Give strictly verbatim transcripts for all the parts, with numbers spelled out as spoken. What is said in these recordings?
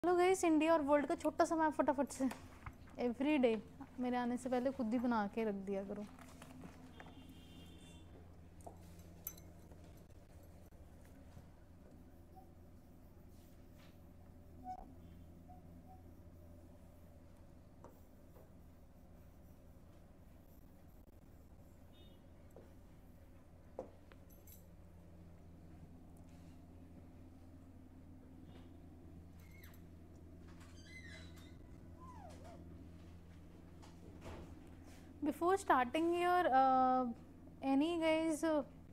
Hello guys, India और world का छोटा सा मैप फटाफट से एवरी डे मेरे आने से पहले खुद ही बना के रख दिया करो। Before starting your any guys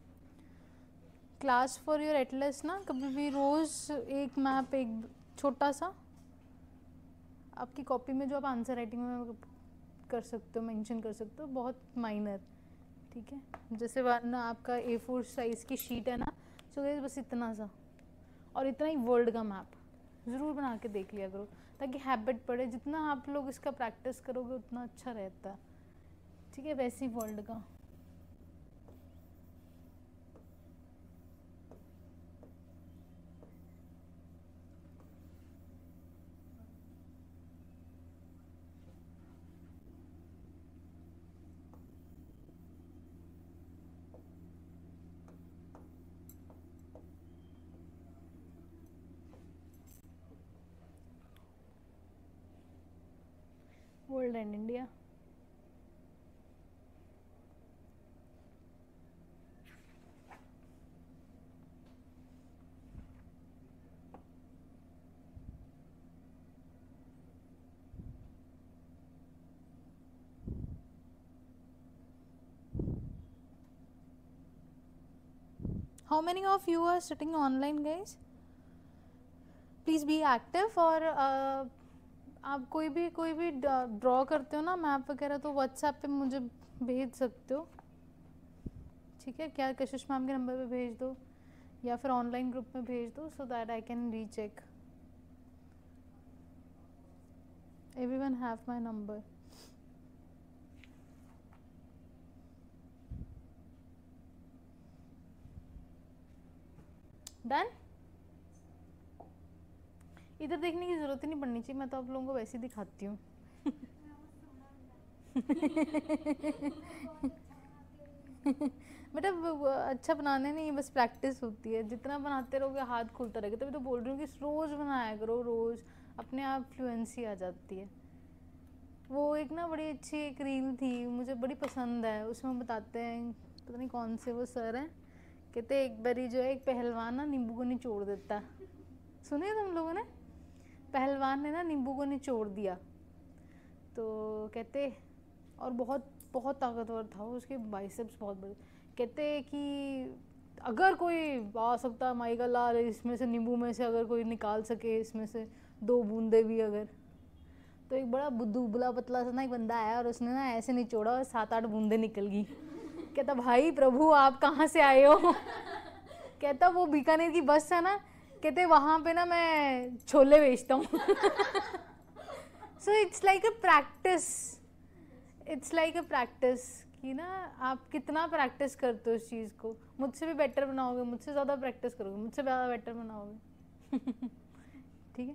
class for your atlas ना, कभी भी रोज़ एक मैप, एक छोटा सा आपकी कॉपी में जो आप आंसर राइटिंग में कर सकते हो, मेंशन कर सकते हो, बहुत माइनर, ठीक है। जैसे वरना आपका ए फोर साइज़ की शीट है ना, सो गाइस बस इतना सा और इतना ही वर्ल्ड का मैप ज़रूर बना के देख लिया करो, ताकि हैबिट पड़े। जितना आप लोग इसका प्रैक्टिस करोगे उतना अच्छा रहता है, ठीक है। वैसे ही वर्ल्ड का world and India. How many of you are sitting online guys? Please be active। और uh, आप कोई भी कोई भी ड्रॉ करते हो ना मैप वगैरह, तो व्हाट्सएप पे मुझे भेज सकते हो, ठीक है। क्या कशिश मैम के नंबर पे भेज दो या फिर ऑनलाइन ग्रुप में भेज दो, so that I can recheck. Everyone have my number. Done. इधर देखने की जरूरत ही नहीं पड़नी चाहिए, मैं तो आप लोगों को वैसे ही दिखाती हूँ। बेटा अच्छा बनाने नहीं, बस प्रैक्टिस होती है। जितना बनाते रहोगे हाथ खुलता रहेगा। तभी तो बोल रही हूँ कि रोज बनाया करो, रोज अपने आप फ्लुएंसी आ जाती है। वो एक ना बड़ी अच्छी एक रील थी, मुझे बड़ी पसंद है। उसमें बताते हैं, पता नहीं कौन से वो सर हैं, कहते एक बारी जो है एक पहलवान ना नींबू को निचोड़ देता। सुने तुम लोगों ने? पहलवान ने ना नींबू को निचोड़ दिया, तो कहते, और बहुत बहुत ताकतवर था, उसके बाइसेप्स बहुत बड़े। कहते कि अगर कोई आ सकता माई का लाल इसमें से, नींबू में से अगर कोई निकाल सके इसमें से दो बूंदे भी अगर, तो एक बड़ा दुबला पतला सा ना एक बंदा आया और उसने ना ऐसे निचोड़ा और सात आठ बूंदे निकल गई। कहता भाई प्रभु आप कहाँ से आए हो? कहता वो बीकानेर की बस है ना, कहते वहाँ पे ना मैं छोले बेचता हूँ। So it's like a practice, it's like a practice कि ना आप कितना प्रैक्टिस करते हो इस चीज़ को। मुझसे भी बेटर बनाओगे, मुझसे ज़्यादा प्रैक्टिस करोगे, मुझसे ज़्यादा बेटर बनाओगे। ठीक है,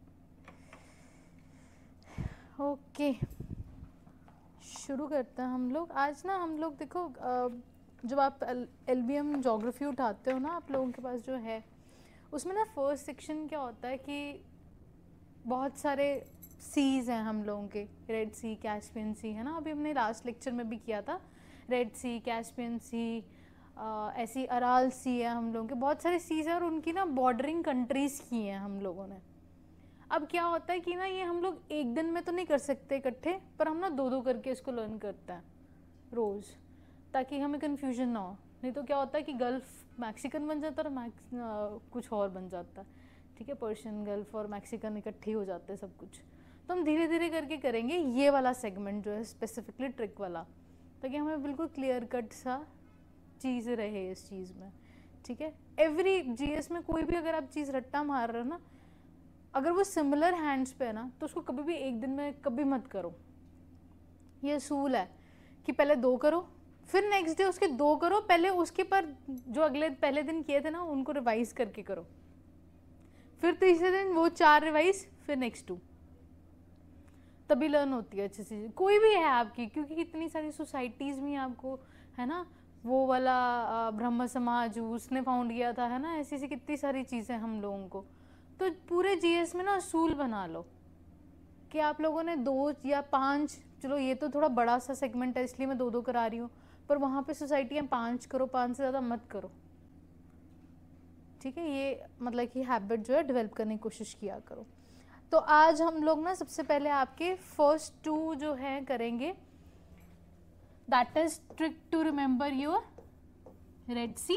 ओके शुरू करते हैं हम लोग। आज ना हम लोग देखो, जब आप एल बी एम जोग्राफी उठाते हो ना, आप लोगों के पास जो है उसमें ना फर्स्ट सेक्शन क्या होता है कि बहुत सारे सीज हैं हम लोगों के, रेड सी, कैस्पियन सी, है ना। अभी हमने लास्ट लेक्चर में भी किया था, रेड सी, कैस्पियन सी, ऐसी अराल सी है हम लोगों के। बहुत सारे सीज हैं और उनकी ना बॉर्डरिंग कंट्रीज़ की हैं हम लोगों ने। अब क्या होता है कि ना ये हम लोग एक दिन में तो नहीं कर सकते इकट्ठे, पर हम ना दो दो करके इसको लर्न करते हैं रोज़, ताकि हमें कन्फ्यूजन ना हो। नहीं तो क्या होता है कि गल्फ मैक्सिकन बन जाता है और मैक्स कुछ और बन जाता है, ठीक है। पर्शियन गल्फ और मैक्सिकन इकट्ठे हो जाते हैं सब कुछ। तो हम धीरे धीरे करके करेंगे ये वाला सेगमेंट जो है, स्पेसिफिकली ट्रिक वाला, ताकि हमें बिल्कुल क्लियर कट सा चीज़ रहे इस चीज़ में, ठीक है। एवरी जीएस में कोई भी अगर आप चीज़ रट्टा मार रहे हो ना, अगर वो सिमिलर हैंड्स पे है ना, तो उसको कभी भी एक दिन में कभी मत करो। ये असूल है कि पहले दो करो, फिर नेक्स्ट डे उसके दो करो, पहले उसके पर जो अगले पहले दिन किए थे ना उनको रिवाइज करके करो, फिर तीसरे दिन वो चार रिवाइज, फिर नेक्स्ट टू, तभी लर्न होती है अच्छी चीज़। कोई भी है आपकी, क्योंकि कितनी सारी सोसाइटीज़ भी आपको है ना, वो वाला ब्रह्म समाज उसने फाउंड किया था है ना, ऐसी ऐसी कितनी सारी चीज़ें हम लोगों को। तो पूरे जीएस में ना असूल बना लो कि आप लोगों ने दो या पांच, चलो ये तो थोड़ा बड़ा सा सेगमेंट है इसलिए मैं दो दो करा रही हूँ, पर वहाँ पे सोसाइटियाँ पांच करो, पांच से ज़्यादा मत करो, ठीक है। ये मतलब कि हैबिट जो है डेवलप करने की कोशिश किया करो। तो आज हम लोग ना सबसे पहले आपके फर्स्ट टू जो है करेंगे, that is trick to remember your Red Sea.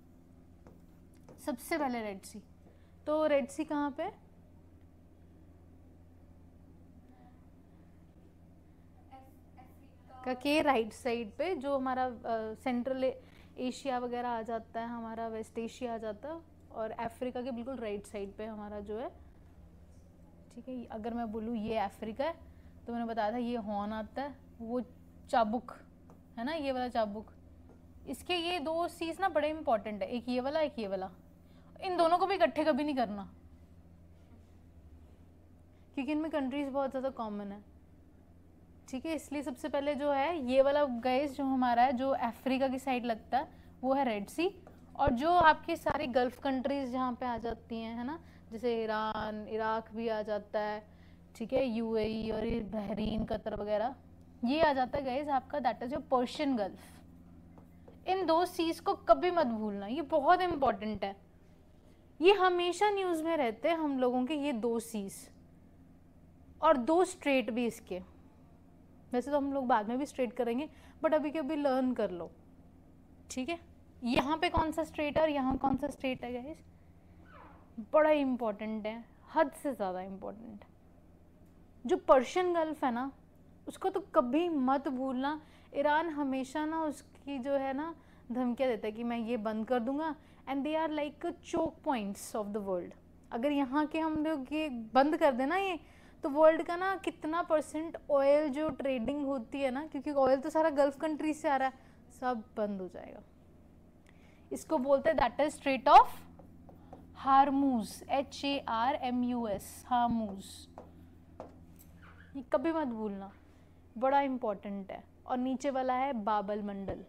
सबसे पहले रेड सी, तो रेड सी कहाँ पे, का के राइट साइड पे, जो हमारा सेंट्रल एशिया वगैरह आ जाता है, हमारा वेस्ट एशिया आ जाता है, और अफ्रीका के बिल्कुल राइट साइड पे हमारा जो है, ठीक है। अगर मैं बोलूँ ये अफ्रीका है, तो मैंने बताया था ये हॉर्न आता है, वो चाबुक है ना, ये वाला चाबुक, इसके ये दो चीज ना बड़े इंपॉर्टेंट है, एक ये वाला एक ये वाला, इन दोनों को भी इकट्ठे कभी नहीं करना, क्योंकि इनमें कंट्रीज बहुत ज़्यादा कॉमन है, ठीक है। इसलिए सबसे पहले जो है ये वाला गाइस जो हमारा है, जो अफ्रीका की साइड लगता है, वो है रेड सी। और जो आपकी सारी गल्फ कंट्रीज जहाँ पे आ जाती हैं है ना, जैसे ईरान, इराक भी आ जाता है, ठीक है, यूएई और बहरीन, कतर वगैरह, ये आ जाता है गाइस आपका, that is your Persian Gulf. इन दो सीज को कभी मत भूलना, ये बहुत इंपॉर्टेंट है, ये हमेशा न्यूज में रहते हैं हम लोगों के, ये दो सीज और दो स्ट्रेट भी इसके। वैसे तो हम लोग बाद में भी स्ट्रेट करेंगे, बट अभी के अभी लर्न कर लो, ठीक है। यहाँ पे कौन सा स्ट्रेट है और यहाँ कौन सा स्ट्रेट है गाइस, बड़ा इंपॉर्टेंट है, हद से ज़्यादा इंपॉर्टेंट। जो पर्शियन गल्फ है ना, उसको तो कभी मत भूलना। ईरान हमेशा ना उसकी जो है ना धमकियाँ देता है कि मैं ये बंद कर दूंगा, and they are like choke points of the world. अगर यहाँ के हम लोग ये बंद कर देना ये, तो वर्ल्ड का ना कितना परसेंट ऑयल जो ट्रेडिंग होती है ना, क्योंकि ऑयल तो सारा गल्फ कंट्रीज से आ रहा है, सब बंद हो जाएगा। इसको बोलते हैं that is Strait of Hormuz, H A R M U S, Hormuz. ये कभी मत भूलना, बड़ा इंपॉर्टेंट है। और नीचे वाला है बाबल मंडल,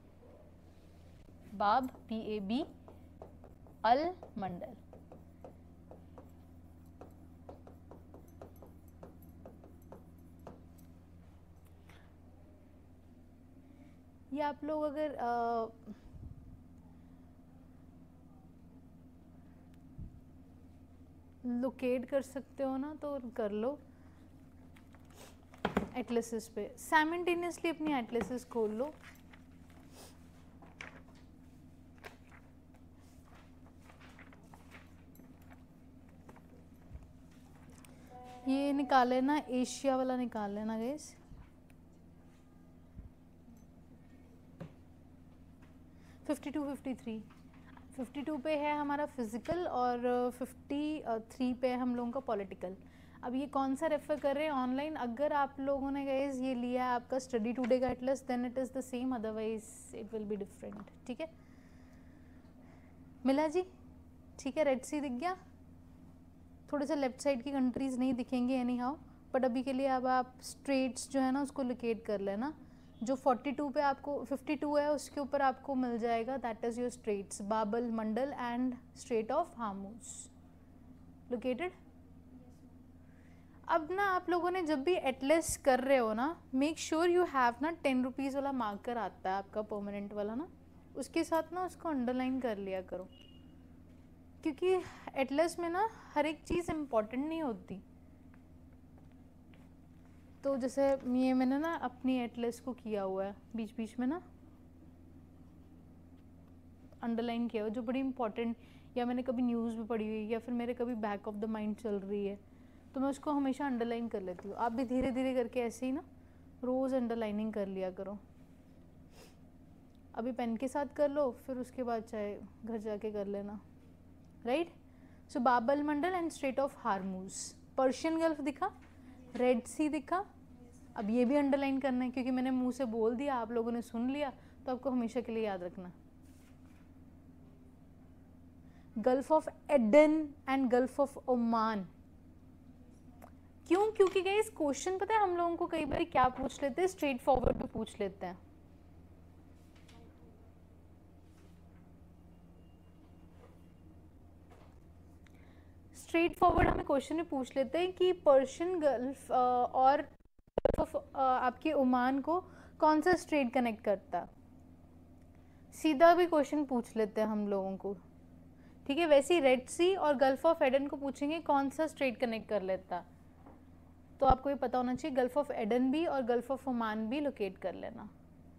बाब पी ए बी अल मंडल। ये आप लोग अगर लोकेट कर सकते हो ना तो कर लो एटलसिस पे, साइमल्टेनियसली अपनी एटलसिस खोल लो। ये निकाल लेना, एशिया वाला निकाल लेना guys. Fifty two fifty three, fifty two पे है हमारा फिजिकल और फिफ्टी थ्री पे है हम लोगों का पॉलिटिकल। अब ये कौन सा रेफर कर रहे हैं ऑनलाइन, अगर आप लोगों ने गाइस ये लिया है आपका स्टडी टुडे का atlas, then it is the same, otherwise it will be different, ठीक है। मिला जी, ठीक है। रेड सी दिख गया, थोड़े से लेफ्ट साइड की कंट्रीज नहीं दिखेंगे एनी हाउ, बट अभी के लिए अब आप स्ट्रेट्स जो है ना उसको लोकेट कर लेना। जो फोर्टी टू पे आपको फिफ्टी टू है उसके ऊपर आपको मिल जाएगा, that is your straits, Bab el Mandeb and Strait of Hormuz located. अब ना आप लोगों ने जब भी एटलस कर रहे हो ना, मेक श्योर यू हैव ना टेन रुपीज़ वाला मार्कर आता है आपका परमानेंट वाला ना, उसके साथ ना उसको अंडरलाइन कर लिया करो, क्योंकि एटलस में ना हर एक चीज़ इम्पॉर्टेंट नहीं होती। तो जैसे ये मैंने ना अपनी एटलस को किया हुआ है, बीच बीच में ना अंडरलाइन किया हुआ, जो बड़ी इंपॉर्टेंट, या मैंने कभी न्यूज़ में पढ़ी हुई या फिर मेरे कभी बैक ऑफ द माइंड चल रही है, तो मैं उसको हमेशा अंडरलाइन कर लेती हूँ। आप भी धीरे धीरे करके ऐसे ही ना रोज़ अंडरलाइनिंग कर लिया करो। अभी पेन के साथ कर लो, फिर उसके बाद चाहे घर जाके कर लेना, right. So Bab el Mandeb and Strait of Hormuz, Persian Gulf दिखा, रेड सी दिखा। अब ये भी अंडरलाइन करना है, क्योंकि मैंने मुंह से बोल दिया, आप लोगों ने सुन लिया, तो आपको हमेशा के लिए याद रखना। Gulf of Aden and Gulf of Oman. क्यों? क्योंकि गाइस क्वेश्चन पता है हम लोगों को कई बार क्या पूछ लेते हैं, स्ट्रेट फॉरवर्ड भी पूछ लेते हैं। स्ट्रेट फॉरवर्ड हमें क्वेश्चन में पूछ लेते हैं कि पर्शियन गल्फ और गल्फ ऑफ आपके ओमान को कौन सा स्ट्रेट कनेक्ट करता, सीधा भी क्वेश्चन पूछ लेते हैं हम लोगों को, ठीक है। वैसे ही रेड सी और गल्फ ऑफ एडन को पूछेंगे कौन सा स्ट्रेट कनेक्ट कर लेता, तो आपको ये पता होना चाहिए गल्फ ऑफ एडन भी और गल्फ ऑफ ओमान भी लोकेट कर लेना।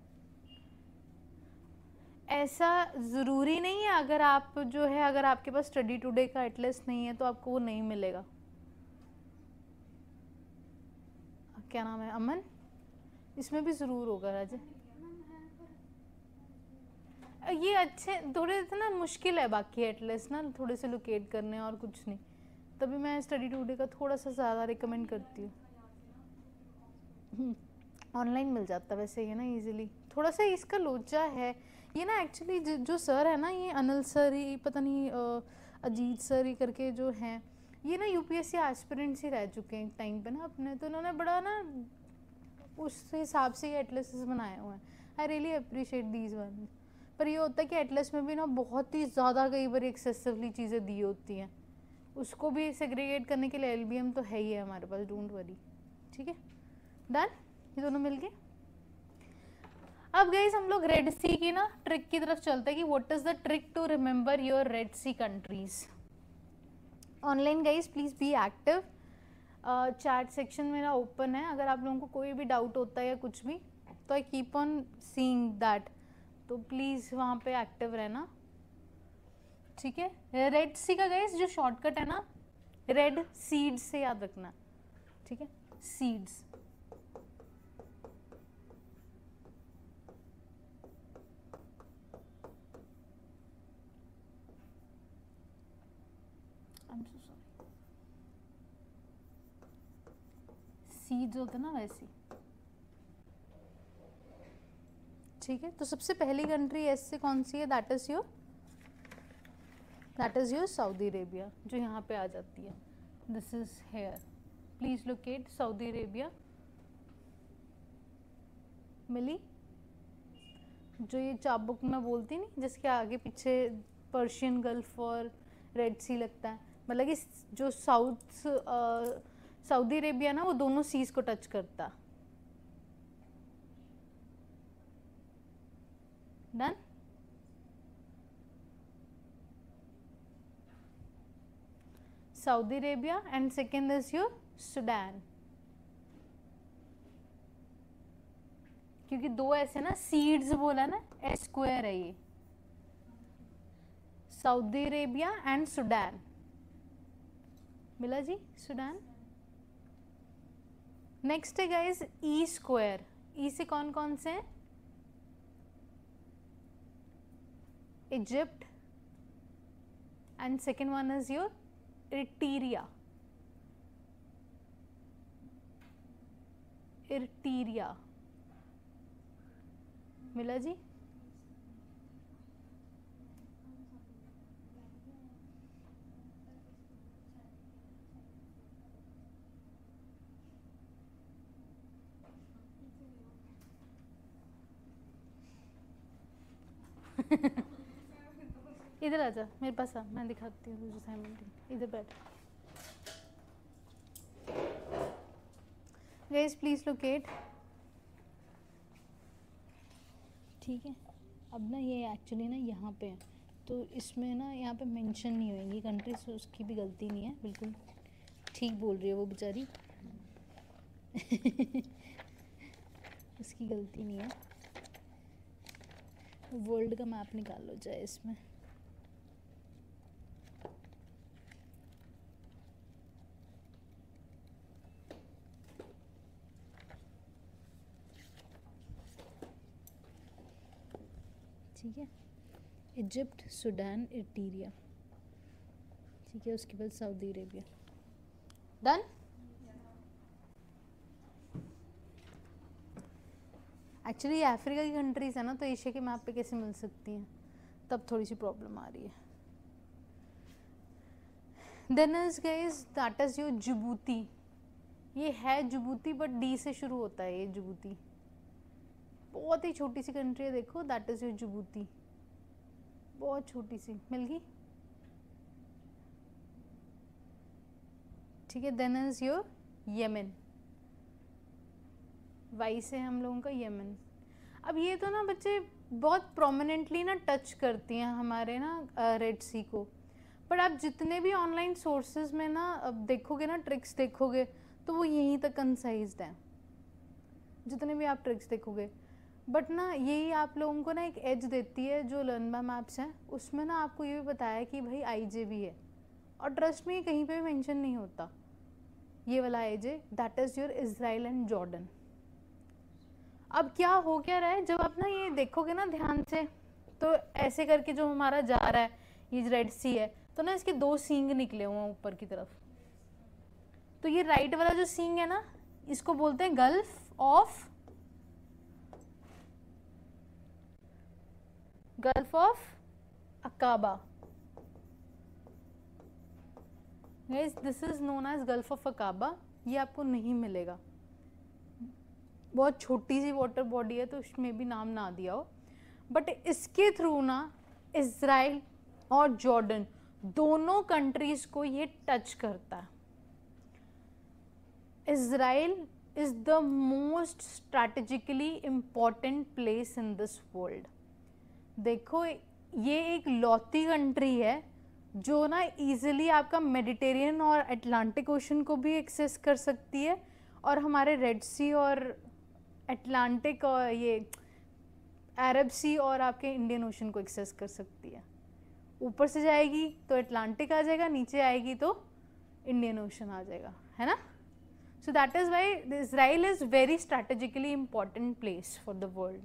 ऐसा ज़रूरी नहीं है, अगर आप जो है अगर आपके पास स्टडी टुडे का एटलस नहीं है तो आपको वो नहीं मिलेगा। क्या नाम है? अमन? इसमें भी ज़रूर होगा राजे। ये अच्छे थोड़े से ना मुश्किल है बाकी एटलस ना थोड़े से लोकेट करने और कुछ नहीं, तभी मैं स्टडी टुडे का थोड़ा सा ज़्यादा रिकमेंड करती हूँ। ऑनलाइन मिल जाता वैसे ये ना इजीली, थोड़ा सा इसका लोचा है ये ना एक्चुअली। जो सर है ना ये अनिल सर ही पता नहीं अजीत सर ही करके जो हैं, ये ना यूपीएससी एस्पिरेंट्स ही रह चुके हैं टाइम पे ना अपने, तो उन्होंने बड़ा ना उस हिसाब से ये एटलसेस बनाए हुए हैं। I really appreciate these one. पर ये होता है कि एटलस में भी ना बहुत ही ज़्यादा कई बार एक्सेसिवली चीज़ें दी होती हैं, उसको भी सेग्रीगेट करने के लिए एलबीएम तो है ही है हमारे पास, डोंट वरी, ठीक है। डन, ये दोनों मिल गए। अब गाइस हम लोग रेड सी की ना ट्रिक की तरफ चलते हैं कि what is the trick to remember your Red Sea countries. Online guys please be active, chat section मेरा ओपन है, अगर आप लोगों को कोई भी डाउट होता है या कुछ भी तो I keep on seeing that, तो प्लीज वहाँ पे एक्टिव रहना, ठीक है। रेड सी का गाइस जो शॉर्टकट है ना, रेड सीड्स से याद रखना, ठीक है, सीड्स। सीड्स होते ना वैसी, ठीक है। तो सबसे पहली कंट्री एस से कौन सी है? That is your that is your Saudi Arabia, जो यहाँ पे आ जाती है। This is here, please locate Saudi Arabia. मिली? जो ये चाबुक मैं बोलती नहीं जिसके आगे पीछे पर्शियन गल्फ और रेड सी लगता है, मतलब कि जो साउथ सऊदी अरेबिया ना वो दोनों सीज को टच करता। Done? Saudi Arabia and second is your Sudan, क्योंकि दो ऐसे ना सीड्स बोला ना, एस स्क्वायर है ये, सऊदी अरेबिया एंड सुडान। मिला जी? सुडान। नेक्स्ट है गाइस ई स्क्वायर, ई से कौन कौन से हैं? Egypt and second one is your Eritrea, Eritrea. मिला जी? इधर आजा मेरे पास आ, मैं दिखाती हूँ तुझे असाइनमेंट। इधर बैठ गाइस, प्लीज लोकेट, ठीक है। अब ना ये एक्चुअली ना यहाँ पे है, तो इसमें ना यहाँ पे मेंशन नहीं होएंगी कंट्रीज, तो उसकी भी गलती नहीं है, बिल्कुल ठीक बोल रही है वो बेचारी उसकी गलती नहीं है। वर्ल्ड का मैप निकाल लो चाहे इसमें, ठीक है। इजिप्ट, सुडान, इरिट्रिया, ठीक है। उसके बाद Saudi Arabia. Done? Actually Africa की कंट्रीज है ना, तो एशिया के मैप पे कैसे मिल सकती हैं, तब थोड़ी सी प्रॉब्लम आ रही है। Then is guys that is your Djibouti. ये है जिबूती बट डी से शुरू होता है ये जिबूती. बहुत ही छोटी सी कंट्री है, देखो दैट इज योर जिबूती. बहुत छोटी सी मिल गई. ठीक है. Then is your Yemen. Y से हम लोगों का यमन. अब ये तो ना बच्चे बहुत प्रोमिनेंटली ना टच करती हैं हमारे ना रेड सी को. बट आप जितने भी ऑनलाइन सोर्सेज में ना अब देखोगे ना ट्रिक्स देखोगे तो वो यहीं तक कंसाइज्ड हैं, जितने भी आप ट्रिक्स देखोगे. बट ना यही आप लोगों को ना एक एज देती है जो लर्न बाय मैप्स है. उसमें ना आपको ये भी बताया कि भाई आई जे भी है. और ट्रस्ट में कहीं पे भी मेंशन नहीं होता ये वाला I J. That is your Israel and Jordan. अब क्या हो क्या रहा है जब आप ना ये देखोगे ना ध्यान से, तो ऐसे करके जो हमारा जा रहा है ये रेड सी है, तो ना इसके दो सींग निकले हुए हैं ऊपर की तरफ. तो ये राइट वाला जो सींग है ना इसको बोलते हैं Gulf of Gulf of Aqaba. Guys this is known as Gulf of Aqaba. ये आपको नहीं मिलेगा. बहुत छोटी सी वाटर बॉडी है तो उसमें भी नाम ना दिया हो. बट इसके थ्रू ना इजराइल और जॉर्डन दोनों कंट्रीज को ये टच करता है. Israel is the most strategically important place in this world. देखो ये एक लौती कंट्री है जो ना इजीली आपका मेडिटेरियन और अटलांटिक ओशन को भी एक्सेस कर सकती है और हमारे रेड सी और अटलांटिक और ये अरब सी और आपके इंडियन ओशन को एक्सेस कर सकती है. ऊपर से जाएगी तो अटलांटिक आ जाएगा, नीचे आएगी तो इंडियन ओशन आ जाएगा, है ना. So that is why Israel is very strategically important place for the world.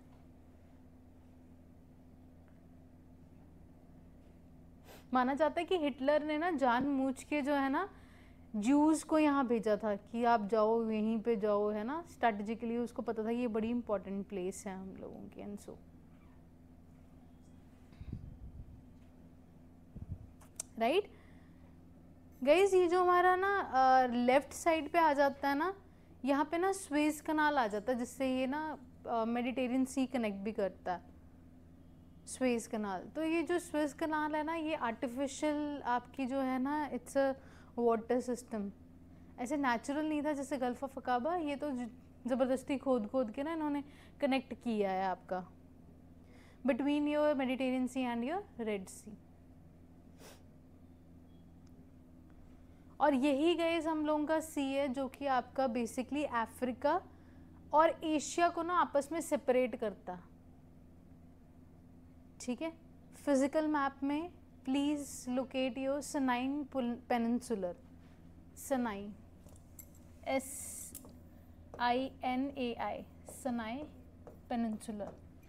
माना जाता है कि हिटलर ने ना जानबूझ के जो है ना ज्यूज को यहाँ भेजा था कि आप जाओ यहीं पे जाओ, है ना. स्ट्रैटेजिकली उसको पता था ये बड़ी इंपॉर्टेंट प्लेस है हम लोगों की. एंड सो राइट गाइज ये जो हमारा ना लेफ्ट uh, साइड पे आ जाता है ना, यहाँ पे ना स्वेज कनाल आ जाता है जिससे ये ना मेडिटेरियन सी कनेक्ट भी करता है. Suez Canal. तो ये जो स्वेज कनाल है ना ये आर्टिफिशियल आपकी जो है ना इट्स अ वाटर सिस्टम. ऐसे नेचुरल नहीं था जैसे गल्फ ऑफ अकाबा. ये तो ज़बरदस्ती खोद खोद के ना इन्होंने कनेक्ट किया है आपका between your Mediterranean Sea and your Red Sea. और यही गाइस हम लोगों का सी है जो कि आपका बेसिकली अफ्रीका और एशिया को ना आपस में सेपरेट करता. ठीक है. फिजिकल मैप में please locate your Sinai peninsular. Sinai S I N A I Sinai peninsular.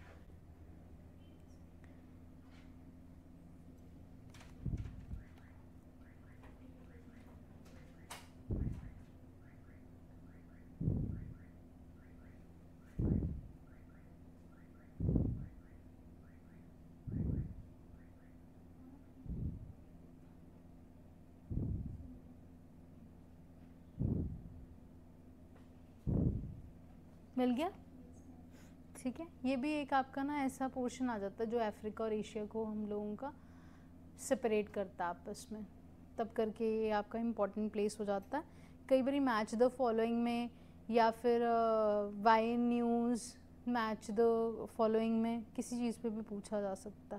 मिल गया. ठीक है. ये भी एक आपका ना ऐसा पोर्शन आ जाता है जो अफ्रीका और एशिया को हम लोगों का सेपरेट करता है आपस में. तब करके ये आपका इम्पोर्टेंट प्लेस हो जाता है. कई बार मैच द फॉलोइंग में या फिर why news match the following में किसी चीज़ पे भी पूछा जा सकता है.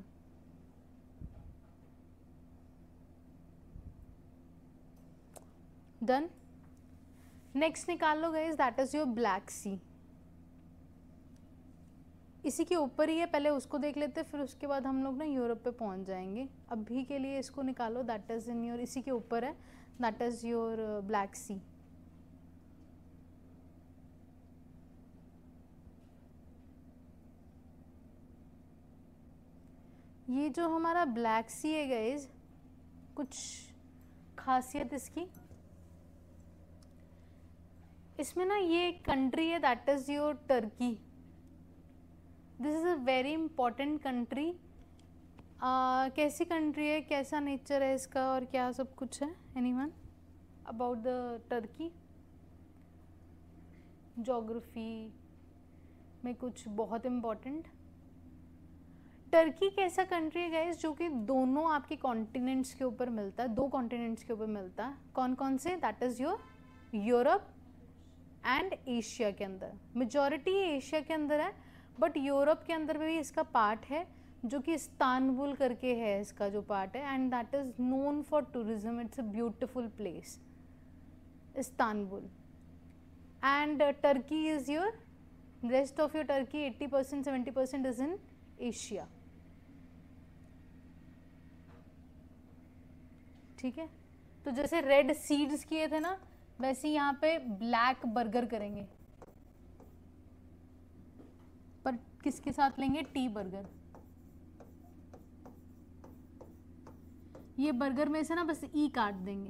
डन. नेक्स्ट निकाल लो guys that is your Black Sea. इसी के ऊपर ही है, पहले उसको देख लेते फिर उसके बाद हम लोग ना यूरोप पे पहुंच जाएंगे. अभी के लिए इसको निकालो. दैट इज इन योर इसी के ऊपर है. That is your Black Sea. ये जो हमारा ब्लैक सी है गाइस कुछ खासियत इसकी, इसमें ना ये एक कंट्री है that is your Turkey. This is a very important country uh, कैसी कंट्री है, कैसा नेचर है इसका और क्या सब कुछ है? Anyone about the Turkey? Geography में कुछ बहुत इम्पोर्टेंट? टर्की कैसा कंट्री है गाइस जो कि दोनों आपके कॉन्टिनेंट्स के ऊपर मिलता है, दो कॉन्टिनेंट्स के ऊपर मिलता है। कौन कौन से? That is your Europe and Asia के अंदर। मेजॉरिटी एशिया के अंदर है, बट यूरोप के अंदर भी इसका पार्ट है जो कि इस्तांबुल करके है इसका जो पार्ट है, and that is known for tourism. It's a beautiful place, Istanbul. And Turkey is your, rest of your Turkey eighty percent seventy percent is in Asia. ठीक है, तो जैसे रेड सीड्स किए थे ना, वैसे यहाँ पे ब्लैक बर्गर करेंगे, पर किसके साथ लेंगे? T burger. ये बर्गर में से ना बस ई काट देंगे।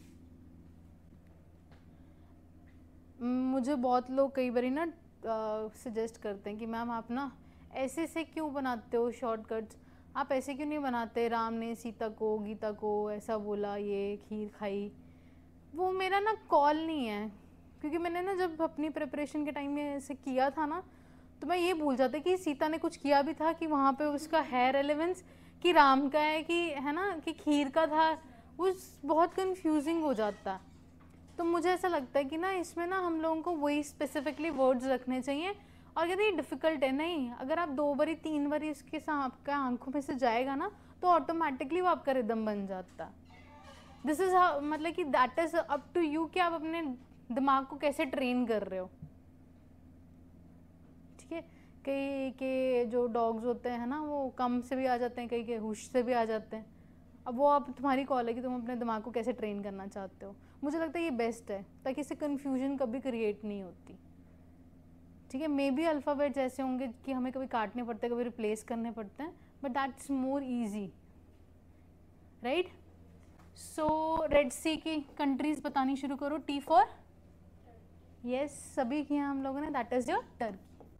मुझे बहुत लोग कई बार ना सजेस्ट करते हैं कि मैम आप ना ऐसे से क्यों बनाते हो शॉर्टकट्स, आप ऐसे क्यों नहीं बनाते? राम ने सीता को, गीता को ऐसा बोला, ये खीर खाई। वो मेरा ना कॉल नहीं है, क्योंकि मैंने ना जब अपनी प्रिपरेशन के टाइम में ऐसे किया था ना, तो मैं ये भूल जाती कि सीता ने कुछ किया भी था, कि वहाँ पे उसका है रेलेवेंस, कि राम का है, कि है ना, कि खीर का था। वो बहुत कंफ्यूजिंग हो जाता। तो मुझे ऐसा लगता है कि ना इसमें ना हम लोगों को वही स्पेसिफिकली वर्ड्स रखने चाहिए। और कहते हैं डिफिकल्ट है, नहीं, अगर आप दो बारी तीन बारी इसके साथ आपका आंखों में से जाएगा ना, तो ऑटोमेटिकली वो आपका रिदम बन जाता। दिस इज हाउ, मतलब कि that is up to you कि आप अपने दिमाग को कैसे ट्रेन कर रहे हो। ठीक है, कई के जो डॉग्स होते हैं ना, वो कम से भी आ जाते हैं, कई के हुश से भी आ जाते हैं। अब वो आप, तुम्हारी कॉल है कि तुम अपने दिमाग को कैसे ट्रेन करना चाहते हो। मुझे लगता है ये बेस्ट है, ताकि इससे कन्फ्यूजन कभी क्रिएट नहीं होती। ठीक है, मे बी अल्फ़ाबेट्स ऐसे होंगे कि हमें कभी काटने पड़ते हैं, कभी रिप्लेस करने पड़ते हैं, but that's more easy, right? So Red Sea की कंट्रीज बतानी शुरू करो। टी फॉर यस, सभी किया हम लोगों ने, दैट इज योर टर्की।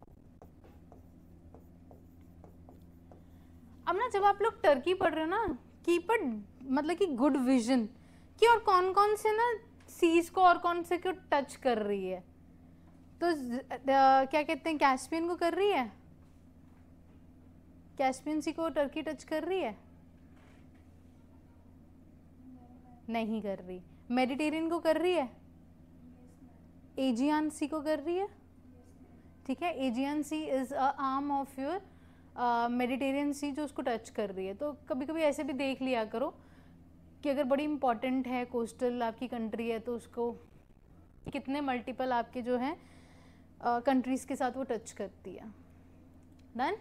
अब ना जब आप लोग टर्की पढ़ रहे हो ना, कीप अ मतलब कि गुड विजन कि और कौन कौन से ना सीज को और कौन से को टच कर रही है। तो uh, क्या कहते हैं, कैस्पियन को कर रही है, कैस्पियन सी को टर्की टच कर रही है? नहीं कर रही। मेडिटेरियन को कर रही है? एजियन सी को कर रही है? ठीक है, Aegean Sea is a arm of your Mediterranean Sea जो उसको टच कर रही है। तो कभी कभी ऐसे भी देख लिया करो कि अगर बड़ी इंपॉर्टेंट है, कोस्टल आपकी कंट्री है, तो उसको कितने मल्टीपल आपके जो हैं कंट्रीज uh, के साथ वो टच करती है। Done?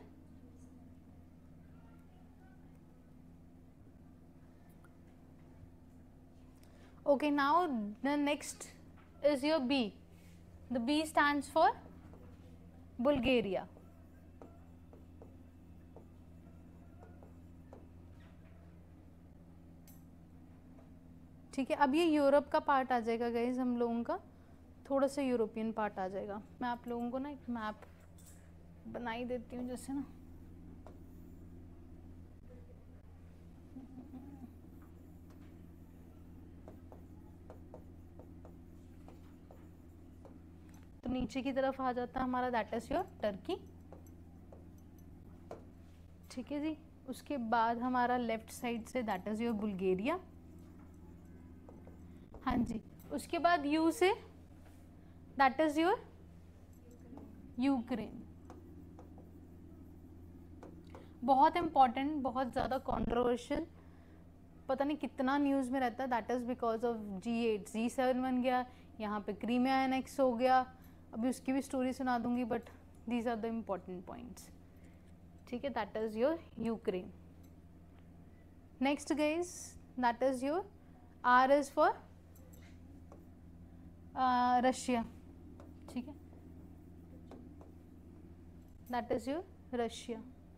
Okay, now the next is your B. The B stands for Bulgaria. ठीक है, अब ये यूरोप का पार्ट आ जाएगा गाइज, हम लोगों का थोड़ा सा यूरोपियन पार्ट आ जाएगा। मैं आप लोगों को ना एक मैप बना ही देती हूँ, जैसे ना तो नीचे की तरफ आ जाता है हमारा, दैट इज योर टर्की। ठीक है जी, उसके बाद हमारा लेफ्ट साइड से दैट इज योर बुल्गारिया। हाँ जी, उसके बाद यू से दैट इज योर यूक्रेन। बहुत इंपॉर्टेंट, बहुत ज़्यादा कॉन्ट्रोवर्शियल, पता नहीं कितना न्यूज़ में रहता है। That is because of G eight G seven बन गया, यहाँ पे क्रीमिया एनेक्स हो गया। अभी उसकी भी स्टोरी सुना दूंगी, but these are the important points. ठीक है, that is your Ukraine. Next guys, that is your R is for Russia. ठीक है, that is your Russia.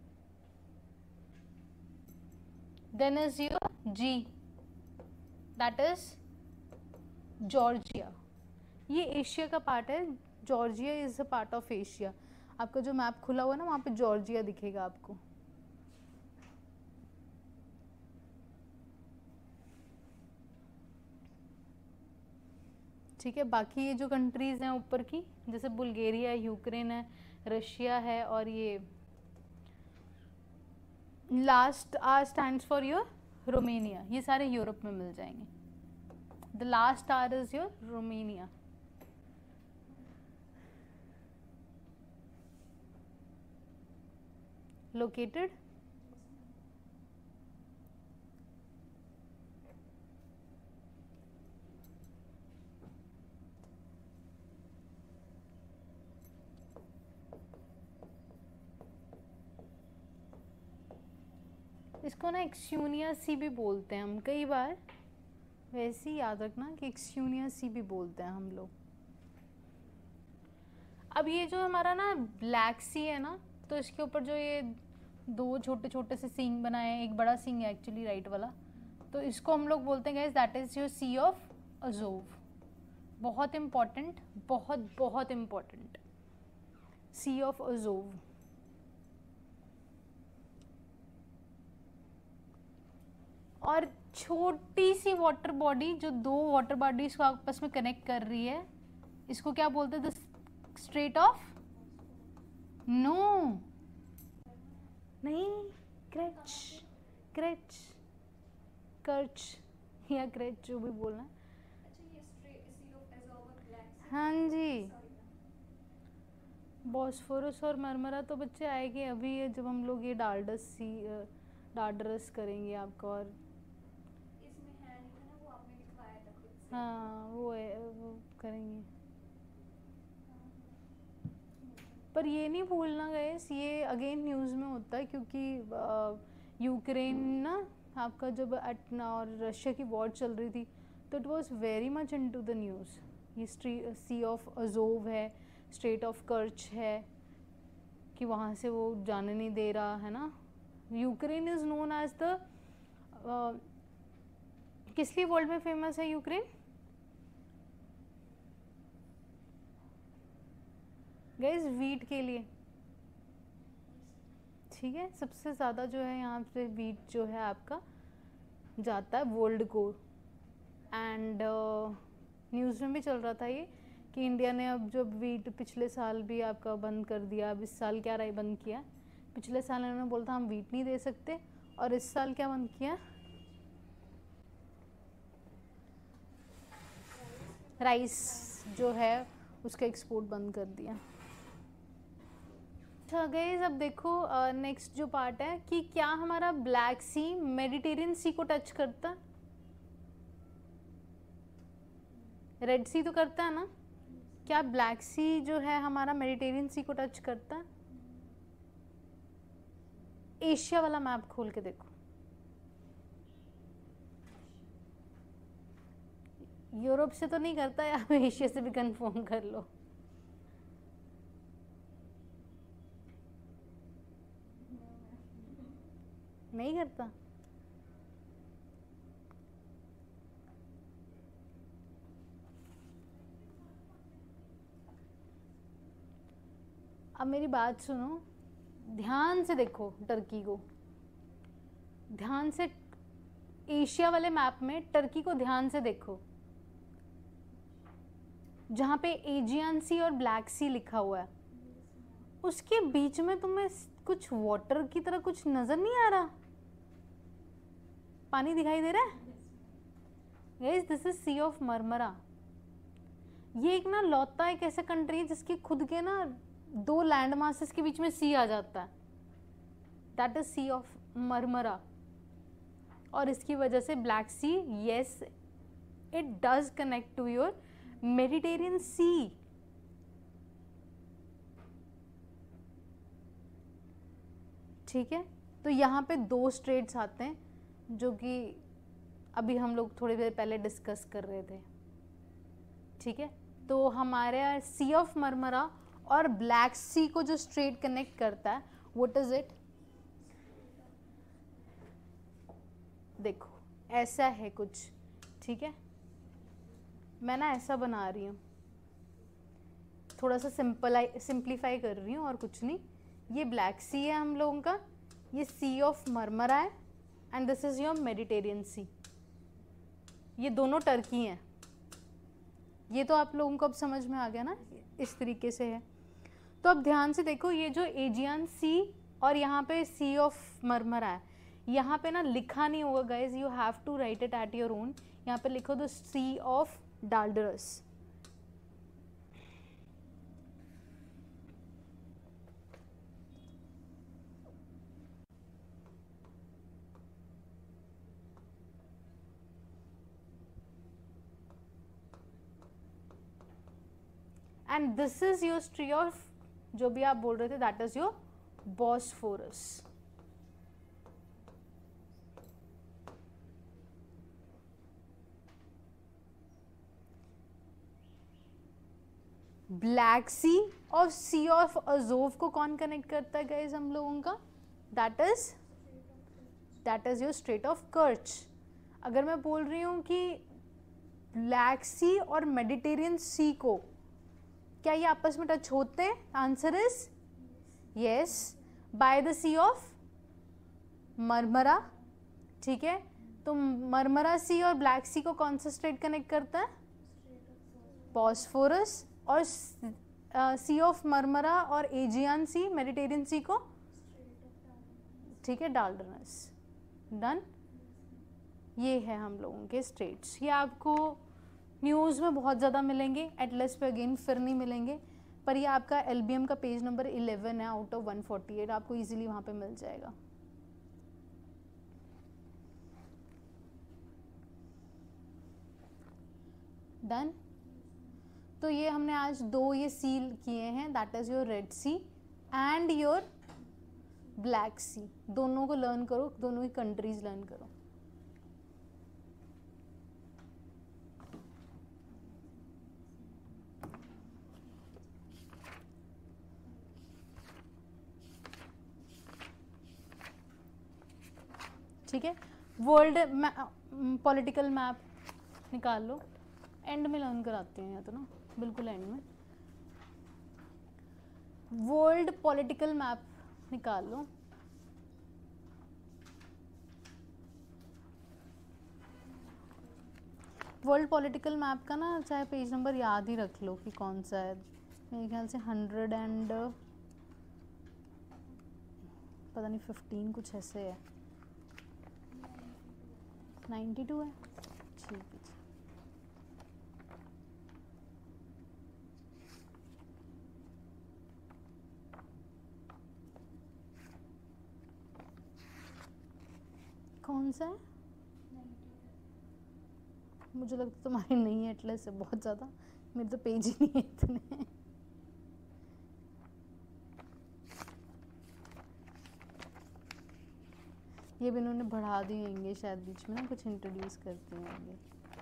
Then is your G, that is Georgia. ये Asia का part है, Georgia is a part of Asia. आपका जो map खुला हुआ है ना, वहाँ पे जॉर्जिया दिखेगा आपको। ठीक है, बाकी ये जो कंट्रीज हैं ऊपर की, जैसे बुल्गारिया है, यूक्रेन है, रशिया है, और ये last R stands for your Romania, ये सारे यूरोप में मिल जाएंगे. The last R is your Romania. Located इसको ना एक्सयूनिया सी भी बोलते हैं हम कई बार, वैसे ही याद रखना कि एक्सयूनिया सी भी बोलते हैं हम लोग. अब ये जो हमारा ना ब्लैक सी है ना, तो इसके ऊपर जो ये दो छोटे छोटे से सींग बनाए हैं, एक बड़ा सींग है एक्चुअली राइट वाला, तो इसको हम लोग बोलते हैं guys that is your Sea of Azov. बहुत इम्पॉर्टेंट, बहुत बहुत इम्पॉर्टेंट, सी ऑफ अजोव. और छोटी सी वाटर बॉडी जो दो वाटर बॉडीज को आपस में कनेक्ट कर रही है, इसको क्या बोलते हैं? द स्ट्रेट ऑफ, नो नहीं, क्रेच, क्रेच, कर्च या क्रेच जो भी बोलना है. हाँ जी, बॉस्फोरस और मरमरा तो बच्चे आएंगे अभी है जब हम लोग ये डालडस सी डाडरस करेंगे आपका. और हाँ वो है, वो करेंगे. पर ये नहीं भूलना गाइस, ये अगेन न्यूज़ में होता है क्योंकि यूक्रेन ना आपका जब एटना और रशिया की वॉर चल रही थी, तो it was very much into the news. ये सी ऑफ अजोव है, स्ट्रेट ऑफ कर्च है, कि वहाँ से वो जाने नहीं दे रहा है ना. Ukraine is known as the, किस लिए वर्ल्ड में फेमस है यूक्रेन? गाइस वीट के लिए, ठीक है. सबसे ज़्यादा जो है यहाँ पे वीट जो है आपका जाता है वर्ल्ड को. एंड न्यूज़ में भी चल रहा था ये कि इंडिया ने अब जो वीट पिछले साल भी आपका बंद कर दिया, अब इस साल क्या रहा बंद किया. पिछले साल इन्होंने बोला था हम वीट नहीं दे सकते, और इस साल क्या बंद किया? राइस जो है उसका एक्सपोर्ट बंद कर दिया. अच्छा गाइस, अब देखो नेक्स्ट uh, जो पार्ट है कि क्या हमारा ब्लैक सी मेडिटेरियन सी को टच करता है? रेड सी तो करता है ना. क्या ब्लैक सी जो है हमारा मेडिटेरियन सी को टच करता है? एशिया वाला मैप खोल के देखो. यूरोप से तो नहीं करता, या एशिया से भी कंफर्म कर लो. नहीं करता. अब मेरी बात सुनो, ध्यान से देखो टर्की को, ध्यान से. एशिया वाले मैप में टर्की को ध्यान से देखो, जहां पे एजियन सी और ब्लैक सी लिखा हुआ है, उसके बीच में तुम्हें कुछ वाटर की तरह कुछ नजर नहीं आ रहा? पानी दिखाई दे रहा है? Guys this is Sea of Marmara. ये एक ना लौता एक ऐसा कंट्री है जिसकी खुद के ना दो लैंड मासेस के बीच में सी आ जाता है. That is Sea of Marmara. और इसकी वजह से Black Sea, yes it does connect to your Mediterranean Sea. ठीक है, तो यहाँ पे दो स्ट्रेट्स आते हैं जो कि अभी हम लोग थोड़ी देर पहले डिस्कस कर रहे थे. ठीक है, तो हमारे सी ऑफ मरमरा और ब्लैक सी को जो स्ट्रेट कनेक्ट करता है, व्हाट इज इट? देखो ऐसा है कुछ. ठीक है, मैं ना ऐसा बना रही हूँ, थोड़ा सा सिंपल सिंप्लीफाई कर रही हूँ और कुछ नहीं. ये ब्लैक सी है हम लोगों का, ये सी ऑफ मरमरा है, and this is your Mediterranean Sea. ये दोनों टर्की हैं. ये तो आप लोगों को अब समझ में आ गया ना, इस तरीके से है। तो अब ध्यान से देखो, ये जो एजियन सी और यहाँ पे सी ऑफ मरमरा है, यहाँ पे ना लिखा नहीं होगा guys, you have to write it at your own. यहाँ पे लिखो the Sea of Dardanelles. And this is your strait of, जो भी आप बोल रहे थे, that is your Bosphorus. Black Sea और सी ऑफ अजोव को कौन कनेक्ट करता है गाइज हम लोगों का? That is that is your straight of Kerch. अगर मैं बोल रही हूं कि ब्लैक सी और मेडिटेरियन सी को, क्या ये आपस में टच होते हैं? Answer is yes, by the Sea of Marmara. ठीक है, तो मरमरा सी और ब्लैक सी को कौन सा स्ट्रेट कनेक्ट करता है? बॉस्फोरस। और सी ऑफ मरमरा और एजियन सी, मेडिटेरियन सी को, ठीक है, डाल्डरस। डन। ये है हम लोगों के स्ट्रेट्स। ये आपको न्यूज़ में बहुत ज़्यादा मिलेंगे, एटलस पे अगेन फिर नहीं मिलेंगे, पर ये आपका एलबीएम का पेज नंबर इलेवन है out of one forty eight, आपको इजीली वहाँ पे मिल जाएगा। डन। तो ये हमने आज दो ये सील किए हैं, that is your Red Sea and your Black Sea. दोनों को लर्न करो, दोनों की कंट्रीज लर्न करो। ठीक है, वर्ल्ड पॉलिटिकल मैप निकाल लो, एंड में लर्न कराते हैं या तो ना, बिल्कुल एंड में। वर्ल्ड पॉलिटिकल मैप निकाल लो। वर्ल्ड पॉलिटिकल मैप का ना चाहे पेज नंबर याद ही रख लो कि कौन सा है, मेरे ख्याल से हंड्रेड एंड पता नहीं फिफ्टीन कुछ ऐसे है, नाइन्टी टू है। ठीक है, कौन सा है? मुझे लगता तुम्हारी नहीं है, एटलस है बहुत ज़्यादा, मेरे तो पेज ही नहीं है इतने। ये भी इन्होंने बढ़ा दिए होंगे शायद, बीच में ना कुछ इंट्रोड्यूस करते होंगे।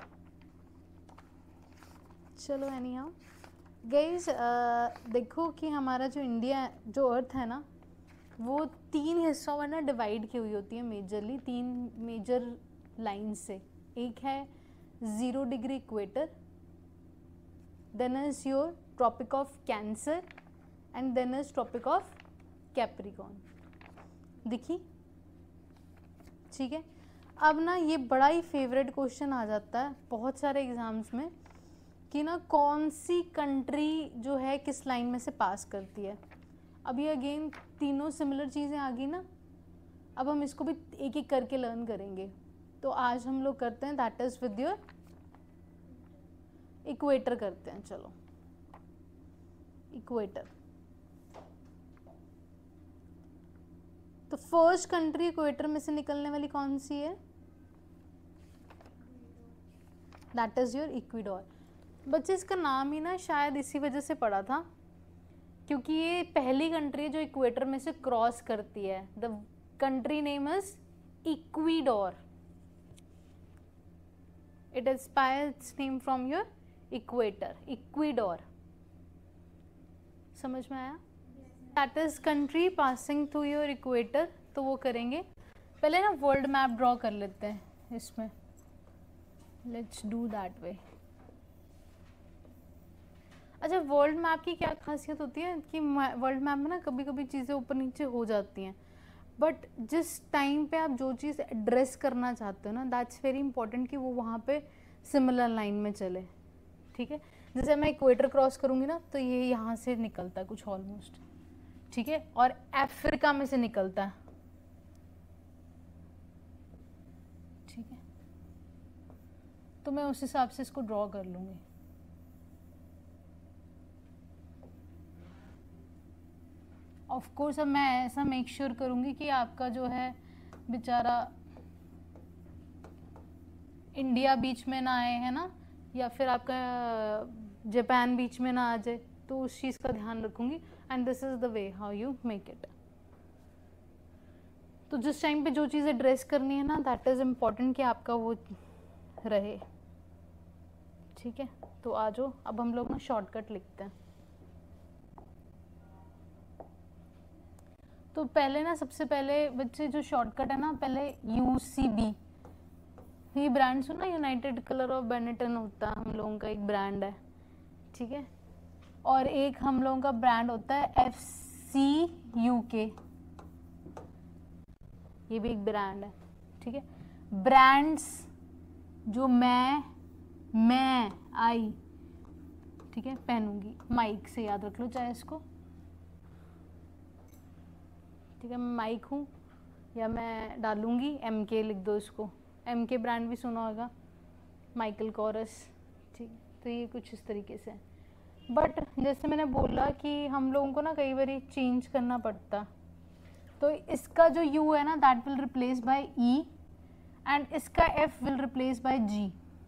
चलो एनी हाउ गाइस, देखो कि हमारा जो इंडिया, जो अर्थ है ना, वो तीन हिस्सों में ना डिवाइड की हुई होती है मेजरली, तीन मेजर लाइन से। एक है zero degree equator, then is your Tropic of Cancer, and then is Tropic of Capricorn. दिखी? ठीक है, अब ना ये बड़ा ही फेवरेट क्वेश्चन आ जाता है बहुत सारे एग्जाम्स में कि ना कौन सी कंट्री जो है किस लाइन में से पास करती है। अब ये अगेन तीनों सिमिलर चीज़ें आ गई ना, अब हम इसको भी एक एक करके लर्न करेंगे। तो आज हम लोग करते हैं that is with your equator करते हैं। चलो इक्वेटर, तो फर्स्ट कंट्री इक्वेटर में से निकलने वाली कौन सी है? That is your Ecuador. बच्चे इसका नाम ही ना शायद इसी वजह से पड़ा था क्योंकि ये पहली कंट्री है जो इक्वेटर में से क्रॉस करती है। The country name is Ecuador, it is by its name from your equator, Ecuador. समझ में आया? That is country passing through your equator. तो वो करेंगे, पहले ना वर्ल्ड मैप ड्रॉ कर लेते हैं इसमें, लेट्स डू दैट वे। अच्छा, वर्ल्ड मैप की क्या खासियत होती है कि वर्ल्ड मैप में ना कभी कभी चीज़ें ऊपर नीचे हो जाती हैं, बट जिस टाइम पे आप जो चीज़ एड्रेस करना चाहते हो ना, दैट्स वेरी इंपॉर्टेंट कि वो वहाँ पे सिमिलर लाइन में चले। ठीक है, जैसे मैं इक्वेटर क्रॉस करूंगी ना तो ये यहाँ से निकलता है कुछ ऑलमोस्ट, ठीक है, और अफ्रीका में से निकलता है, ठीक है, तो मैं उस हिसाब से इसको ड्रॉ कर लूंगी। ऑफ कोर्स अब मैं ऐसा मेक श्योर करूंगी कि आपका जो है बेचारा इंडिया बीच में ना आए, है ना, या फिर आपका जापान बीच में ना आ जाए, तो उस चीज़ का ध्यान रखूंगी। And this is the way how you make it. तो जिस टाइम पे जो चीज़ एड्रेस करनी है ना, दैट इज इम्पॉर्टेंट कि आपका वो रहे, ठीक है। तो आ जाओ, अब हम लोग ना शॉर्टकट लिखते हैं। तो पहले ना सबसे पहले बच्चे जो शॉर्टकट है ना, पहले यू सी बी, ये ब्रांड सुना, यूनाइटेड कलर ऑफ बेनेटन होता है हम लोगों का एक ब्रांड है, ठीक है, और एक हम लोगों का ब्रांड होता है एफ सी यू के, ये भी एक ब्रांड है, ठीक है। ब्रांड्स जो मैं मैं आई, ठीक है, पहनूंगी, माइक से याद रख लो चाहे इसको, ठीक है, मैं माइक हूँ, या मैं डालूंगी एम के, लिख दो इसको, एम के ब्रांड भी सुना होगा, माइकल कोरस, ठीक। तो ये कुछ इस तरीके से, बट जैसे मैंने बोला कि हम लोगों को ना कई बार चेंज करना पड़ता, तो इसका जो यू है ना that will replace by E, and इसका F will replace by G,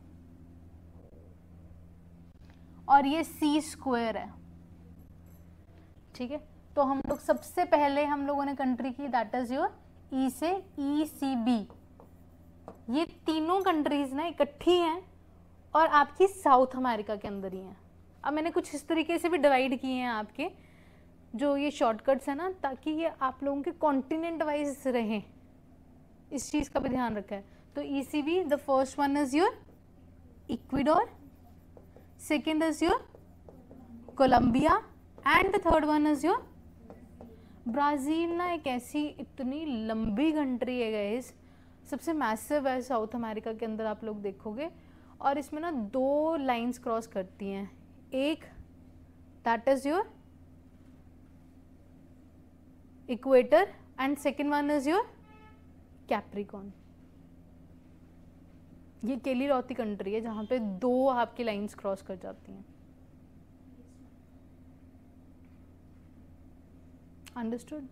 और ये सी स्क्वायर है, ठीक है। तो हम लोग सबसे पहले हम लोगों ने कंट्री की, दैट इज योर ई से ई सी बी, ये तीनों कंट्रीज ना इकट्ठी हैं और आपकी साउथ अमेरिका के अंदर ही हैं। अब मैंने कुछ इस तरीके से भी डिवाइड किए हैं आपके जो ये शॉर्टकट्स हैं ना, ताकि ये आप लोगों के कॉन्टिनेंट वाइज रहें, इस चीज़ का भी ध्यान रखा है। तो E C B, the first one is your Ecuador, second is your Colombia, and the third one is your Brazil. ना एक ऐसी इतनी लंबी कंट्री है गाइस, सबसे मैसिव है साउथ अमेरिका के अंदर, आप लोग देखोगे, और इसमें ना दो लाइंस क्रॉस करती हैं, एक that is your equator and second one is your Capricorn. ये केली रौती कंट्री है जहाँ पे दो आपकी लाइंस क्रॉस कर जाती हैं, अंडरस्टूड।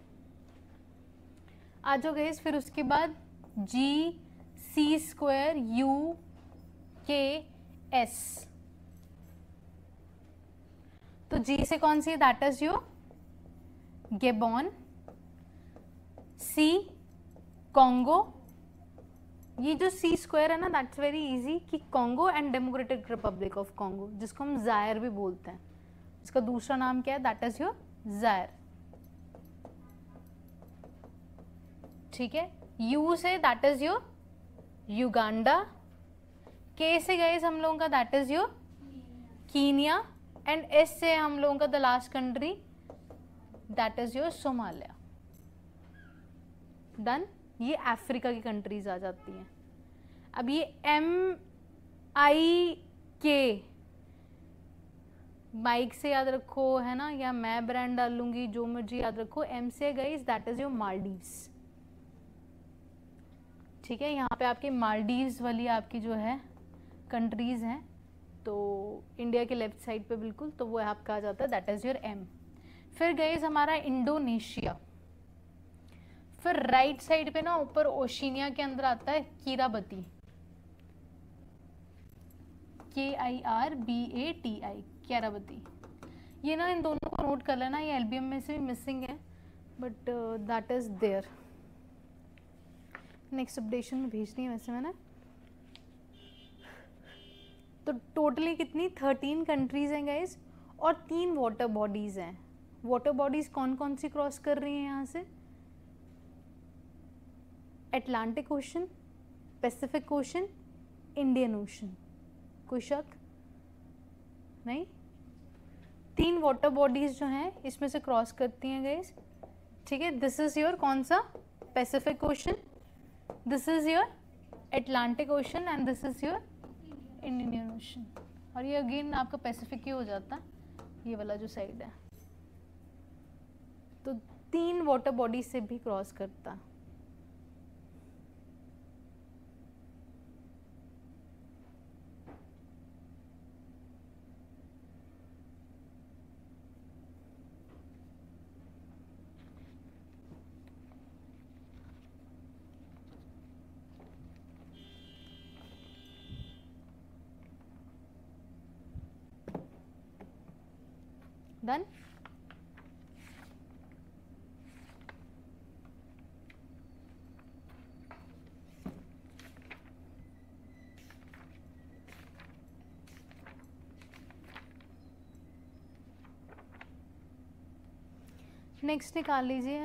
आ जाओ गाइस, फिर उसके बाद G C square U K S, तो जी से कौन सी है, that is your Gabon, C Congo, ये जो सी स्क्वायर है ना दैट्स वेरी इजी कि Congo and Democratic Republic of Congo, जिसको हम जायर भी बोलते हैं, इसका दूसरा नाम क्या है, दैट इज योर जायर, ठीक है। यू से दैट इज योर युगांडा, के से गए हम लोगों का that is your Kenya, and S से हम लोगों का the last country that is your Somalia. Done, ये अफ्रीका की कंट्रीज आ जाती हैं। अब ये एम आई के, माइक से याद रखो, है ना, या मैं ब्रांड डाल लूंगी, जो मर्जी याद रखो। एम से guys that is your Maldives, ठीक है। यहाँ पे आपके मालदीव्स वाली आपकी जो है कंट्रीज हैं, तो इंडिया के लेफ्ट साइड पे बिल्कुल, तो वो आपका आ जाता है दैट इज योर एम। फिर गाइस हमारा इंडोनेशिया, फिर राइट साइड पे ना ऊपर ओशिनिया के अंदर आता है Kiribati, K I R B A T I, Kiribati. ये ना इन दोनों को नोट कर लेना, ये एलबीएम में से भी मिसिंग है, but that is there. Next updation में भेजनी है वैसे मैंने। तो टोटली कितनी थर्टीन कंट्रीज हैं गाइज, और तीन वाटर बॉडीज हैं। वाटर बॉडीज कौन कौन सी क्रॉस कर रही हैं यहाँ से, Atlantic ocean, Pacific ocean, Indian ocean, कोई शक नहीं। तीन वाटर बॉडीज जो हैं इसमें से क्रॉस करती हैं गाइज, ठीक है। दिस इज योर कौन सा, Pacific ocean, this is your Atlantic ocean, and this is your Indian ocean. और ये अगेन आपका पैसिफिक ही हो जाता है, ये वाला जो साइड है। तो तीन वाटर बॉडी से भी क्रॉस करता है। डन। नेक्स्ट निकाल लीजिए।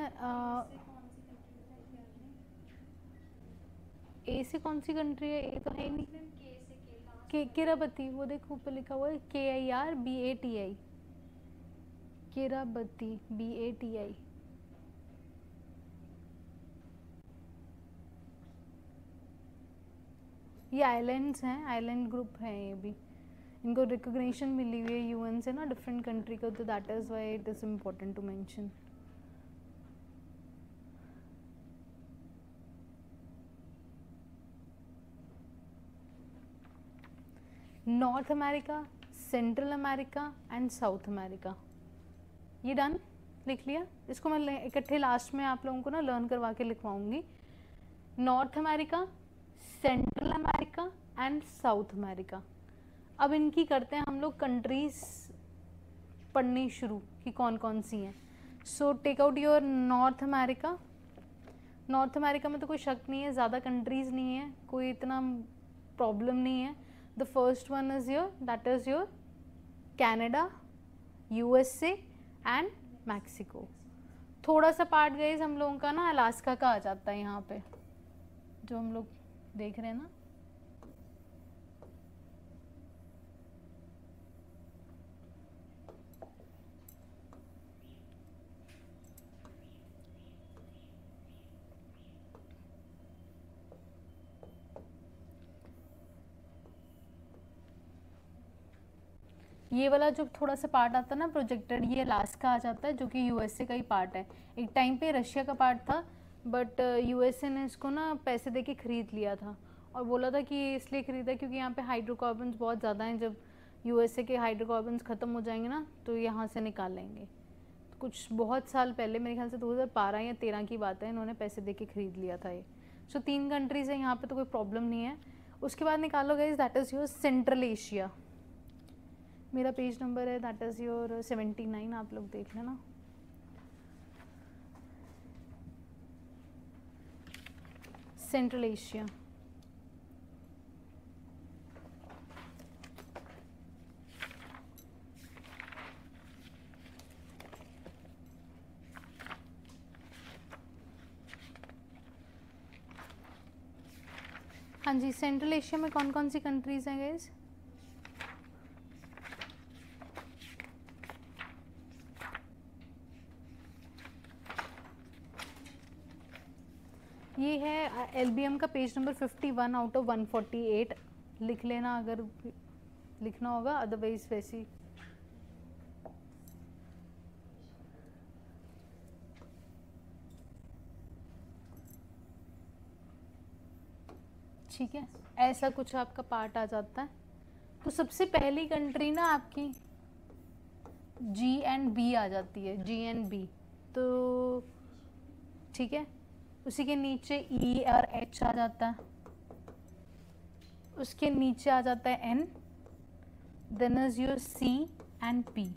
ए से कौन सी कंट्री है? ए तो है ही नहीं। के केराबती, वो देखो ऊपर लिखा हुआ है K I R B A T I, Kiribati B A T I. ये आइलैंड्स हैं, आइलैंड ग्रुप है ये भी, इनको रिकॉग्निशन मिली हुई है यूएन से ना डिफरेंट कंट्री को, तो that is why it is important to mention. North America, Central America and South America, ये डन, लिख लिया। इसको मैं इकट्ठे लास्ट में आप लोगों को ना लर्न करवा के लिखवाऊंगी। North America, Central America and South America. अब इनकी करते हैं हम लोग कंट्रीज पढ़नी शुरू कि कौन कौन सी हैं। So take out your North America. North America में तो कोई शक नहीं है, ज़्यादा कंट्रीज नहीं है, कोई इतना प्रॉब्लम नहीं है। The first one is your, that is your Canada, USA and Mexico. थोड़ा सा पार्ट गाइस हम लोगों का ना अलास्का का आ जाता है यहाँ पे, जो हम लोग देख रहे हैं ना। ये वाला जो थोड़ा सा पार्ट आता है ना प्रोजेक्टेड, ये अलास्का आ जाता है, जो कि यूएसए का ही पार्ट है। एक टाइम पे रशिया का पार्ट था, बट यूएसए ने इसको ना पैसे देके खरीद लिया था, और बोला था कि इसलिए खरीदा क्योंकि यहाँ पे हाइड्रोकार्बन्स बहुत ज़्यादा हैं, जब यूएसए के हाइड्रोकार्बन्स ख़त्म हो जाएंगे ना तो यहाँ से निकाल लेंगे। तो कुछ बहुत साल पहले, मेरे ख्याल से दो हज़ार बारह या तेरह की बात है, इन्होंने पैसे दे के खरीद लिया था ये। सो तीन कंट्रीज़ है यहाँ पर, तो कोई प्रॉब्लम नहीं है। उसके बाद निकालो guys, that is your Central Asia. मेरा पेज नंबर है that is your seventy nine, आप लोग देख लेना। सेंट्रल एशिया, हाँ जी। सेंट्रल एशिया में कौन कौन सी कंट्रीज़ हैं गाइस? ये है एलबीएम का page number fifty one out of one forty eight. लिख लेना अगर लिखना होगा, अदरवाइज वैसी। ठीक है, ऐसा कुछ आपका पार्ट आ जाता है। तो सबसे पहली कंट्री ना आपकी जी एंड बी आ जाती है, जी एंड बी। तो ठीक है, उसी के नीचे ई और एच आ जाता है, उसके नीचे आ जाता है N, then is your C and P.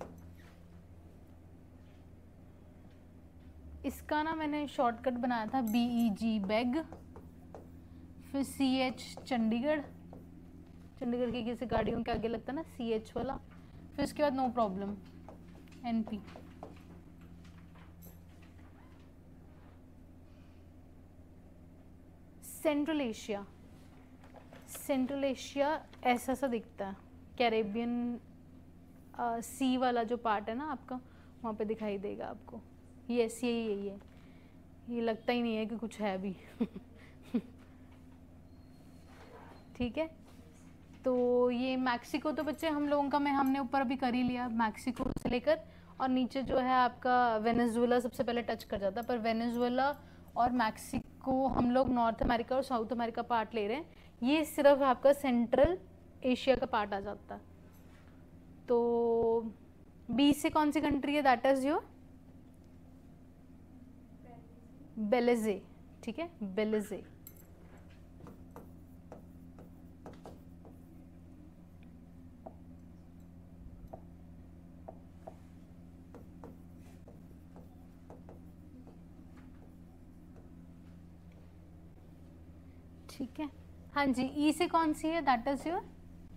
इसका ना मैंने शॉर्टकट बनाया था बी ई जी बैग, फिर सी एच चंडीगढ़, चंडीगढ़ की किसी गाड़ियों के आगे लगता है ना सी एच वाला, फिर उसके बाद no problem N P. Central Asia, Central Asia ऐसा सा दिखता है, कैरेबियन सी वाला जो पार्ट है ना आपका, वहाँ पे दिखाई देगा आपको। ये ऐसी यही यही है, ये लगता ही नहीं है कि कुछ है अभी। ठीक है, तो ये मैक्सिको तो बच्चे हम लोगों का मैं हमने ऊपर अभी कर ही लिया, मैक्सिको से लेकर और नीचे जो है आपका वेनेजुएला सबसे पहले टच कर जाता है, पर वेनेजुएला और मैक्सिको हम लोग नॉर्थ अमेरिका और साउथ अमेरिका पार्ट ले रहे हैं, ये सिर्फ आपका सेंट्रल एशिया का पार्ट आ जाता है। तो बी से कौन सी कंट्री है, दैट इज योर बेलिजे, ठीक है, बेलिजे। ठीक है, हाँ जी। ई से कौन सी है, दैट इज योर,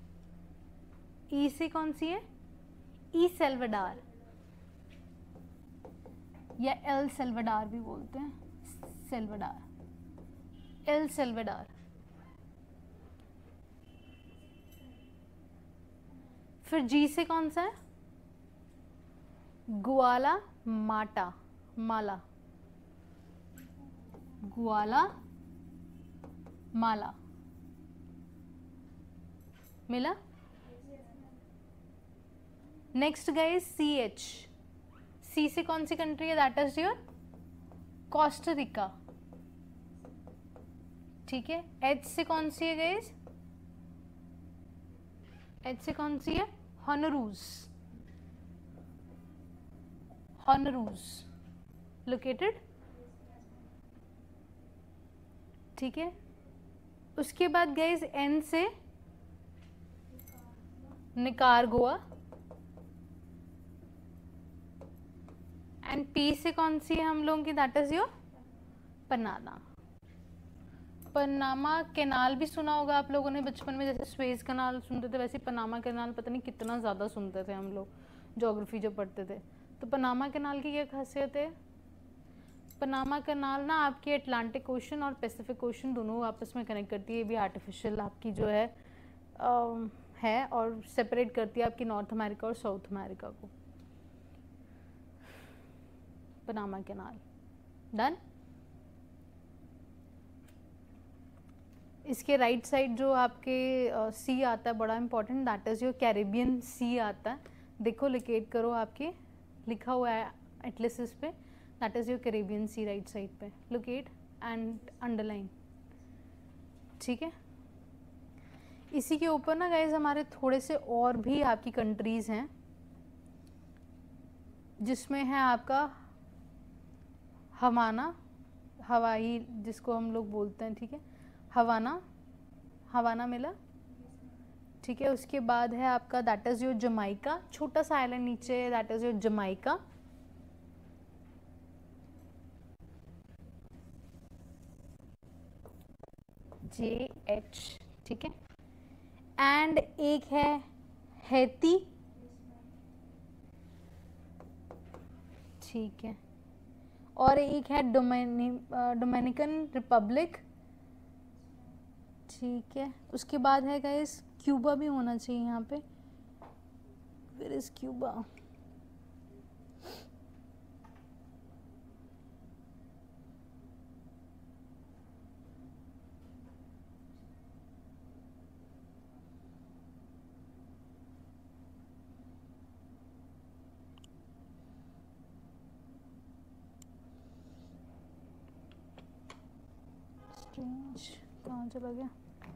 ई से कौन सी है, ई सेल्वाडोर या एल सेल्वाडोर भी बोलते हैं, सेल्वाडोर, एल सेल्वाडोर। फिर जी से कौन सा है, गुआला माटा, माला, गुआला माला, मिला। Next guys C H, C से कौन सी कंट्री है, that is your Costa Rica, ठीक है। एच से कौन सी है गाइस, एच से कौन सी है, हॉनरूज, हॉनरूज लोकेटेड, ठीक है। उसके बाद गाइस एन से निकारागुआ, एंड पी से कौन सी है हम लोगों की, that is your Panama. Panama canal भी सुना होगा आप लोगों ने बचपन में, जैसे स्वेज कैनाल सुनते थे वैसे पनामा कैनाल पता नहीं कितना ज़्यादा सुनते थे हम लोग ज्योग्राफी जब पढ़ते थे। तो पनामा कैनाल की क्या खासियत है, पनामा कैनाल ना आपकी अटलांटिक ओशन और पैसिफिक ओशन दोनों आपस में कनेक्ट करती है, ये भी आर्टिफिशियल आपकी जो है आ, है और सेपरेट करती है आपकी नॉर्थ अमेरिका और साउथ अमेरिका को, पनामा कैनाल। डन। इसके राइट साइड जो आपके सी uh, आता है बड़ा important, that is your Caribbean sea आता है, देखो लोकेट करो, आपके लिखा हुआ है एटलसिस पे, that is your Caribbean sea right side पे, लोकेट एंड अंडरलाइन, ठीक है। इसी के ऊपर ना गाइज हमारे थोड़े से और भी आपकी कंट्रीज हैं, जिसमें है आपका हवाना, हवाई जिसको हम लोग बोलते हैं, ठीक है, हवाना, हवाना मिला, ठीक है। उसके बाद है आपका दैट इज योर जमाइका, छोटा सा आइलैंड नीचे, that is your Jamaica, J H, ठीक है। एंड एक है हैती, ठीक है, और एक है डोमेनि डोमिनिकन रिपब्लिक, ठीक है। उसके बाद है गाइस क्यूबा भी होना चाहिए यहाँ पे, वेयर इज क्यूबा, स्ट्रेंज कहाँ चला गया,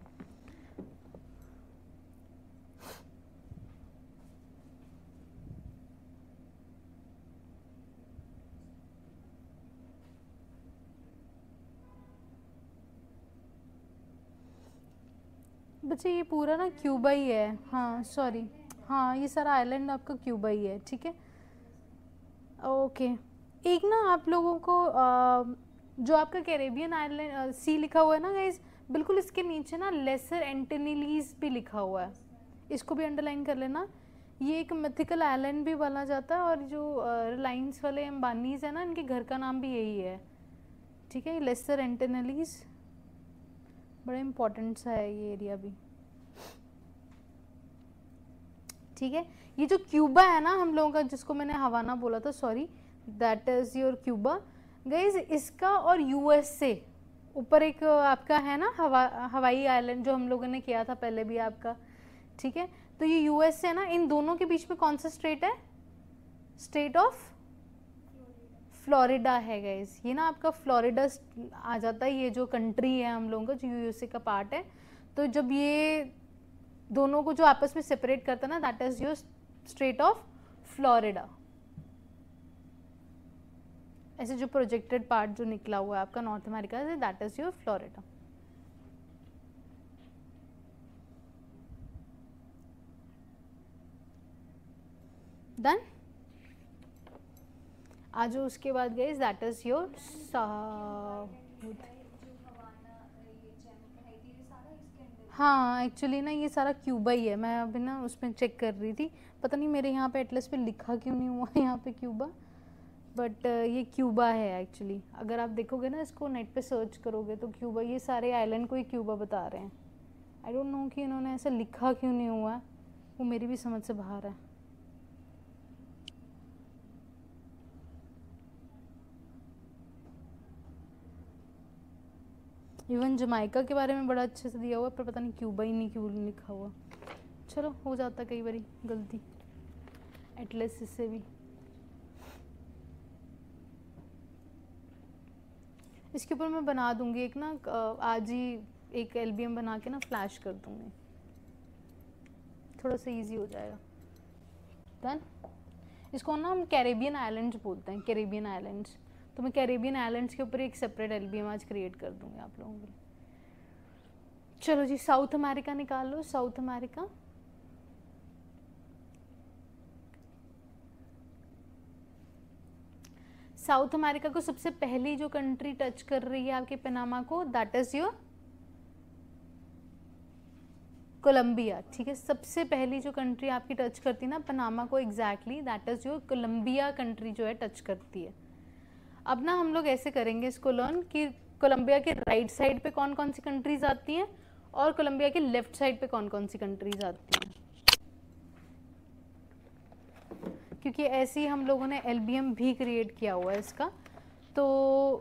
बच्चे ये पूरा ना क्यूबा ही है, हाँ सॉरी, हाँ ये सारा आइलैंड आपका क्यूबा ही है, ठीक है। ओके, एक ना आप लोगों को आ, जो आपका कैरेबियन आइलैंड सी लिखा हुआ है ना गाइज, बिल्कुल इसके नीचे ना लेसर एंटिलीज भी लिखा हुआ है, इसको भी अंडरलाइन कर लेना। ये एक मिथिकल आइलैंड भी बोला जाता है, और जो रिलायंस वाले अंबानीज है ना, इनके घर का नाम भी यही है, ठीक है। लेसर एंटिलीज बड़ा इम्पोर्टेंट सा है ये एरिया भी, ठीक है। ये जो क्यूबा है ना हम लोगों का, जिसको मैंने हवाना बोला था, sorry, that is your Cuba guys. इसका और यूएस से ऊपर एक आपका है ना हवा हवाई आइलैंड, जो हम लोगों ने किया था पहले भी आपका, ठीक है, तो ये यूएस है ना, इन दोनों के बीच में कौन सा स्टेट है? स्टेट ऑफ फ्लोरिडा है गाइस। ये ना आपका फ्लोरिडा आ जाता है, ये जो कंट्री है हम लोगों का, जो यूएसए का पार्ट है। तो जब ये दोनों को जो आपस में सेपरेट करता है ना, that is your state of Florida. ऐसे जो प्रोजेक्टेड पार्ट जो निकला हुआ है आपका नॉर्थ अमेरिका से, that is your Florida. Done. आज उसके बाद गए दैट इज योर साउथ। हाँ एक्चुअली ना ये सारा क्यूबा ही है, मैं अभी ना उसमें चेक कर रही थी, पता नहीं मेरे यहाँ पे एटलस पे लिखा क्यों नहीं हुआ है यहाँ पे क्यूबा, बट ये क्यूबा है एक्चुअली। अगर आप देखोगे ना इसको नेट पे सर्च करोगे तो क्यूबा, ये सारे आइलैंड को ही क्यूबा बता रहे हैं। आई डोंट नो कि इन्होंने ऐसा लिखा क्यों नहीं हुआ है, वो मेरी भी समझ से बाहर है। इवन जमाइका के बारे में बड़ा अच्छे से दिया हुआ है, पर पता नहीं क्यूबा ही नहीं क्यों लिखा हुआ। चलो हो जाता कई बारी गलती एटलस से भी। इसके ऊपर मैं बना दूंगी एक ना, आज ही एक एल्बम बना के ना फ्लैश कर दूंगी, थोड़ा सा इजी हो जाएगा। डन। इसको ना हम कैरेबियन आइलैंड्स बोलते हैं, कैरेबियन आइलैंड्स। तो मैं कैरेबियन आइलैंड्स के ऊपर एक सेपरेट एल्बम आज क्रिएट कर दूंगी आप लोगों के लिए। चलो जी, साउथ अमेरिका निकाल लो। साउथ अमेरिका, साउथ अमेरिका को सबसे पहली जो कंट्री टच कर रही है आपके पनामा को, दैट इज योर कोलंबिया। ठीक है, सबसे पहली जो कंट्री आपकी टच करती है ना पनामा को, exactly that is your Colombia country जो है टच करती है। अब ना हम लोग ऐसे करेंगे इसको लर्न कि कोलंबिया के राइट साइड पे कौन कौन सी कंट्रीज आती हैं और कोलंबिया के लेफ्ट साइड पे कौन कौन सी कंट्रीज आती हैं, क्योंकि ऐसे ही हम लोगों ने एलबीएम भी क्रिएट किया हुआ है इसका। तो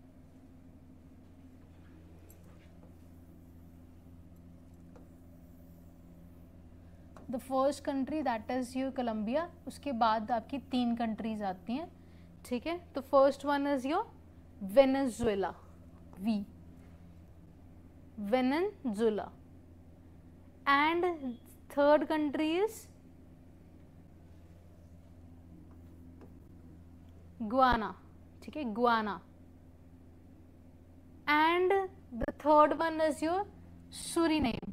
the first country that is your Colombia, उसके बाद आपकी तीन कंट्रीज आती हैं। ठीक है, तो first one is your Venezuela, V Venezuela, and third country is Guyana. ठीक है, Guyana, and the third one is your Suriname,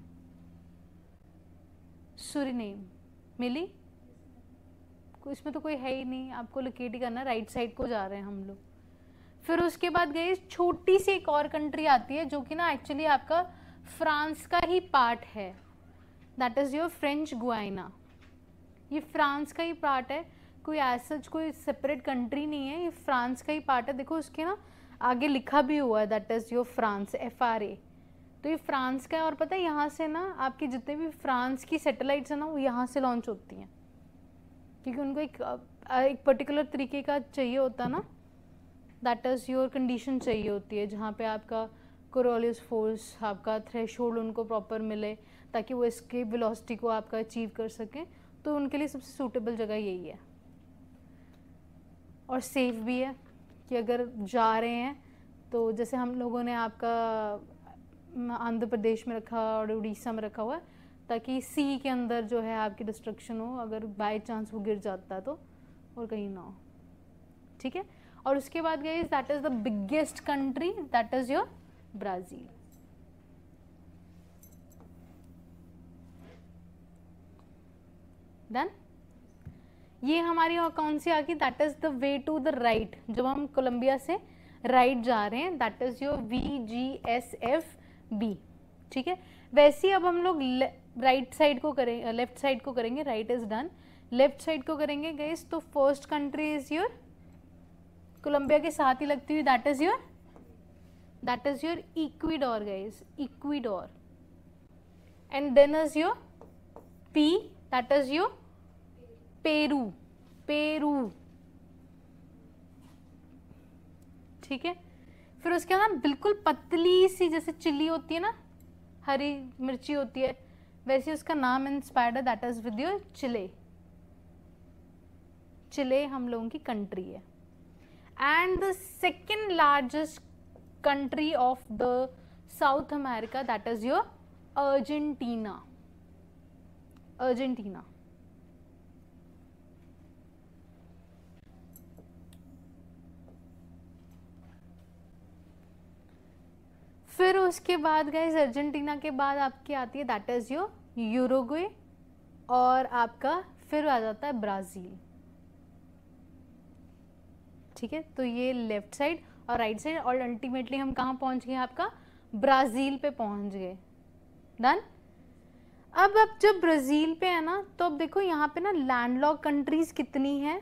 Suriname. मिली? इसमें तो कोई है ही नहीं, आपको लोकेट ही करना, राइट साइड को जा रहे हैं हम लोग। फिर उसके बाद गई छोटी सी एक और कंट्री आती है जो कि ना एक्चुअली आपका फ्रांस का ही पार्ट है, that is your French Guiana. ये फ्रांस का ही पार्ट है, कोई ऐसा कोई सेपरेट कंट्री नहीं है, ये फ्रांस का ही पार्ट है। देखो उसके ना आगे लिखा भी हुआ है that is your France, F R A. तो ये फ्रांस का है, और पता है यहाँ से ना आपकी जितने भी फ्रांस की सैटेलाइट्स है ना वो यहाँ से लॉन्च होती हैं, क्योंकि उनको एक एक पर्टिकुलर तरीके का चाहिए होता ना, दैट इज योर कंडीशन चाहिए होती है, जहाँ पे आपका कोरियोलिस फोर्स, आपका थ्रेशोल्ड उनको प्रॉपर मिले, ताकि वो एस्केप वेलोसिटी को आपका अचीव कर सकें। तो उनके लिए सबसे सूटेबल जगह यही है, और सेफ भी है कि अगर जा रहे हैं तो जैसे हम लोगों ने आपका आंध्र प्रदेश में रखा और उड़ीसा में रखा हुआ है, ताकि सी के अंदर जो है आपकी डिस्ट्रक्शन हो, अगर बाय चांस वो गिर जाता है तो, और कहीं ना हो। ठीक है, और उसके बाद guys that is the biggest country, that is your Brazil. Done. ये हमारी और कौन सी आ गई, that is the way to the right. जब हम कोलंबिया से राइट right जा रहे हैं, that is your V G S F B. ठीक है, वैसे ही अब हम लोग राइट साइड को करेंगे, लेफ्ट साइड को करेंगे, right is done, left side को करेंगे गाइस। तो first country is your Colombia के साथ ही लगती हुई, that is your that is your Ecuador guys, Ecuador. And then is your P, that is your Peru, Peru. ठीक है, फिर उसके बाद बिल्कुल पतली सी जैसे चिली होती है ना, हरी मिर्ची होती है, वैसे उसका नाम इंस्पायर्ड है, that is with your Chile. Chile हम लोगों की कंट्री है। And the second largest country of the South America, that is your Argentina. Argentina. फिर उसके बाद गाइस अर्जेंटीना के बाद आपकी आती है दैट इज योर यूरुग्वे, और आपका फिर आ जाता है ब्राजील। ठीक है, तो ये लेफ्ट साइड और राइट साइड, और अल्टीमेटली हम कहाँ पहुंच गए, आपका ब्राजील पे पहुंच गए। डन। अब अब जब ब्राजील पे है ना, तो अब देखो यहाँ पे ना लैंडलॉक कंट्रीज कितनी है,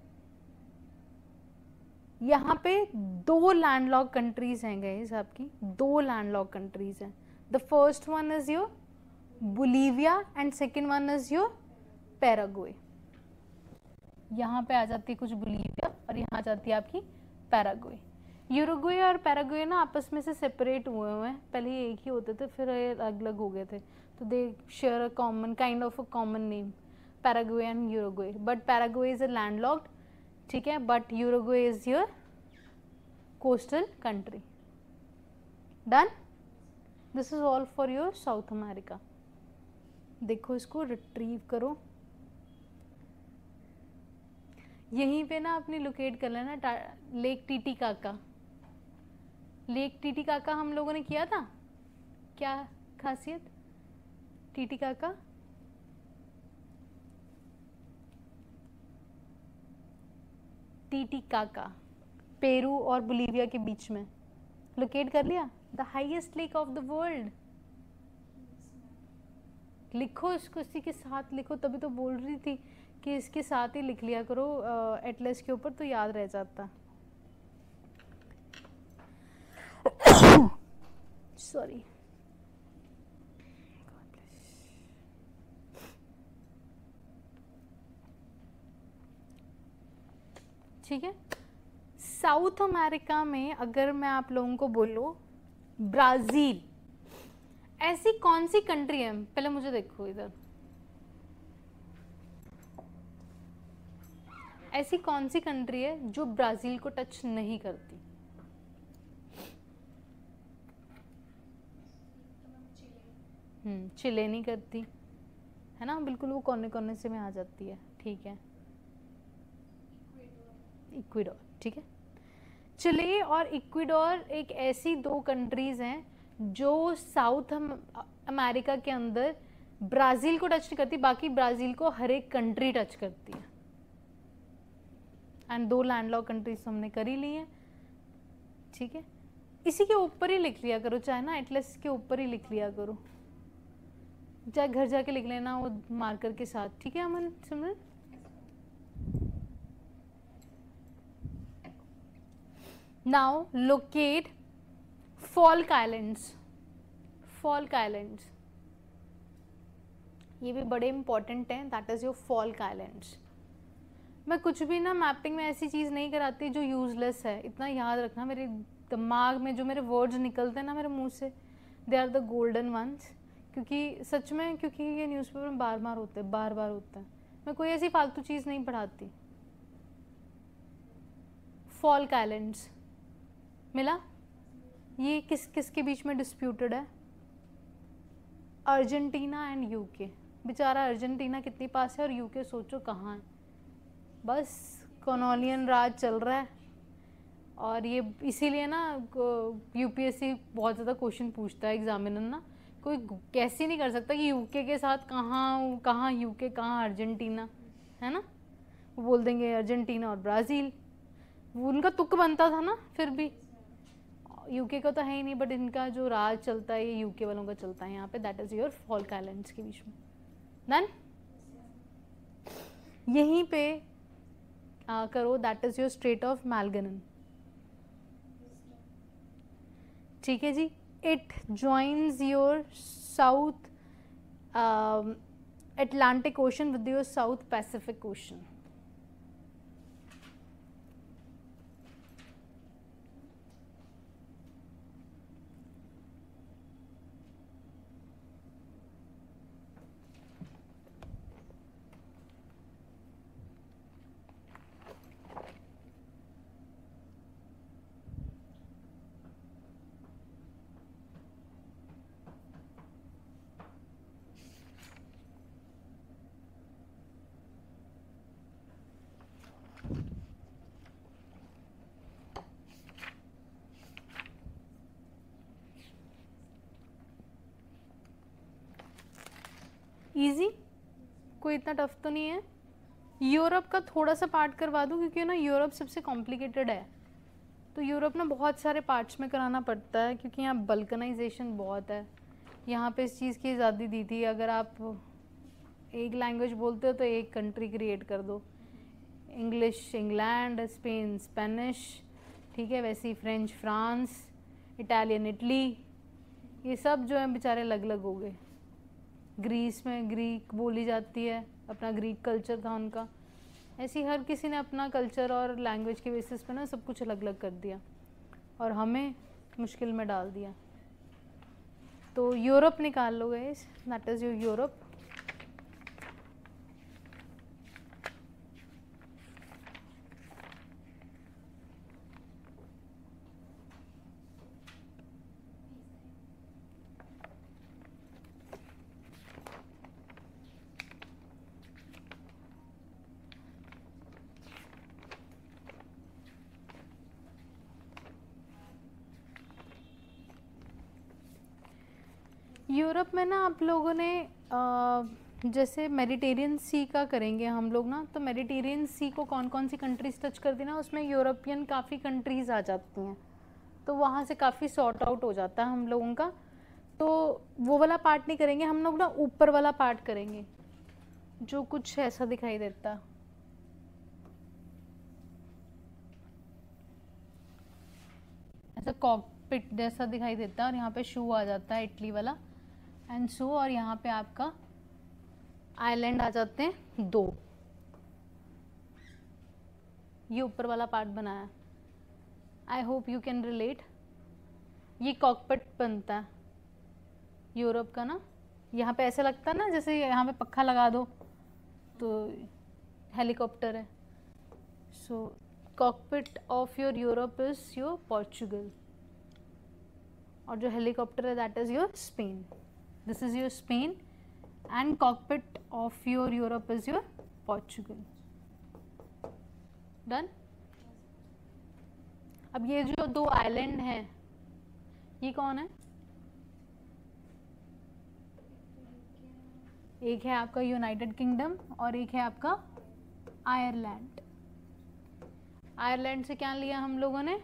यहाँ पे दो लैंडलॉक कंट्रीज हैं गाइस, आपकी दो लैंडलॉक कंट्रीज हैं। The first one is your Bolivia and second one is your Paraguay. यहाँ पे आ जाती है कुछ बोलिविया और यहाँ आ जाती है आपकी पैराग्वे। यूरुग्वे और पैराग्वे ना आपस में से सेपरेट हुए हुए हैं, पहले ये एक ही होते थे, फिर ये अलग अलग हो गए थे, तो they share a common kind of a common name, Paraguay and Uruguay. But Paraguay is a landlocked, ठीक है, but Uruguay is your coastal country. Done. This is all for your South America. देखो इसको retrieve करो, यहीं पे ना अपनी locate कर लेना लेक टीटीकाका। लेक टीटीकाका हम लोगों ने किया था, क्या खासियत टीटीकाका? टीटीकाका पेरू और बोलिविया के बीच में लोकेट कर लिया। The highest lake of the world. लिखो इसको, इसी के साथ लिखो, तभी तो बोल रही थी कि इसके साथ ही लिख लिया करो एटलस के ऊपर, तो याद रह जाता। सॉरी। ठीक है, साउथ अमेरिका में अगर मैं आप लोगों को बोलूं ब्राजील, ऐसी कौन सी कंट्री है, पहले मुझे देखो इधर, ऐसी कौन सी कंट्री है जो ब्राजील को टच नहीं करती? हम्म चिले नहीं करती है ना, बिल्कुल वो कोने कोने से में आ जाती है। ठीक है, इक्वाडोर। ठीक है, चिले और इक्वाडोर एक ऐसी दो कंट्रीज हैं जो साउथ अमेरिका के अंदर ब्राजील को टच नहीं करती, बाकी ब्राजील को हर एक कंट्री टच करती है। एंड दो लैंडलॉक कंट्रीज हमने कर ही ली है। ठीक है, इसी के ऊपर ही लिख लिया करो, चाहे ना एटलस के ऊपर ही लिख लिया करो, चाहे घर जाके लिख लेना वो मार्कर के साथ। ठीक है Aman, Simran? Now locate Falk islands. Falk islands ये भी बड़े इंपॉर्टेंट हैं, that is your Falk islands. मैं कुछ भी ना मैपिंग में ऐसी चीज़ नहीं कराती जो यूजलेस है, इतना याद रखना। मेरे दिमाग में जो मेरे वर्ड्स निकलते हैं ना मेरे मुंह से, they are the golden ones, क्योंकि सच में, क्योंकि ये न्यूज़पेपर में बार बार होते हैं, बार बार होता है। मैं कोई ऐसी फालतू चीज़ नहीं पढ़ाती। फॉल्क आइलैंड्स मिला? ये किस किस के बीच में डिस्प्यूटेड है? Argentina and UK. बेचारा अर्जेंटीना कितनी पास है और यूके सोचो कहाँ है। बस कॉलोनियल राज चल रहा है, और ये इसीलिए ना यूपीएससी बहुत ज़्यादा क्वेश्चन पूछता है एग्जामिनर ना, कोई कैसे नहीं कर सकता कि यूके के साथ कहाँ कहाँ यूके कहाँ अर्जेंटीना, है ना? वो बोल देंगे अर्जेंटीना और ब्राज़ील, वो उनका तुक बनता था ना। फिर भी यूके का तो है ही नहीं, बट इनका जो राज चलता है ये यूके वालों का चलता है यहाँ पे, that is your Falk islands के बीच में। डन। यहीं पे आ, करो, that is your straight of Magellan. ठीक है जी, it joins your South Atlantic ocean with your South Pacific ocean. Easy, कोई इतना टफ तो नहीं है। यूरोप का थोड़ा सा पार्ट करवा दूँ क्योंकि ना यूरोप सबसे कॉम्प्लिकेटेड है, तो यूरोप ना बहुत सारे पार्ट्स में कराना पड़ता है क्योंकि यहाँ बल्कनाइजेशन बहुत है। यहाँ पे इस चीज़ की आज़ादी दी थी, अगर आप एक लैंग्वेज बोलते हो तो एक कंट्री क्रिएट कर दो, इंग्लिश इंग्लैंड, स्पेन स्पेनिश, ठीक है, वैसे ही फ्रेंच फ्रांस, इटालियन इटली, ये सब जो है बेचारे अलग अलग हो गए। ग्रीस में ग्रीक बोली जाती है, अपना ग्रीक कल्चर था उनका। ऐसे ही हर किसी ने अपना कल्चर और लैंग्वेज के बेसिस पे ना सब कुछ अलग अलग कर दिया और हमें मुश्किल में डाल दिया। तो यूरोप निकाल लो guys, that is your Europe. Europe में ना आप लोगों ने आ, जैसे मेडिटेरियन सी का करेंगे हम लोग ना, तो मेडिटेरियन सी को कौन कौन सी कंट्रीज टच कर दी ना, उसमें यूरोपियन काफ़ी कंट्रीज़ आ जाती हैं, तो वहाँ से काफ़ी सॉर्ट आउट हो जाता है हम लोगों का। तो वो वाला पार्ट नहीं करेंगे हम लोग ना, ऊपर वाला पार्ट करेंगे जो कुछ ऐसा दिखाई देता है। ऐसा कॉकपिट जैसा दिखाई देता है और यहाँ पे शू आ जाता है, इटली वाला एंड शू, और यहाँ पे आपका आइलैंड आ जाते हैं दो। ये ऊपर वाला पार्ट बनाया, I hope you can relate. ये कॉकपिट बनता है यूरोप का ना, यहाँ पे ऐसे लगता है ना जैसे यहाँ पे पक्का लगा दो तो हेलीकॉप्टर है। So cockpit of your Europe is your Portugal, और जो हेलीकॉप्टर है that is your Spain. This is your Spain and cockpit of your Europe is your Portugal. Done. अब ये जो दो आइलैंड हैं ये कौन है? एक है आपका यूनाइटेड किंगडम और एक है आपका आयरलैंड। आयरलैंड से क्या लिया हम लोगों ने?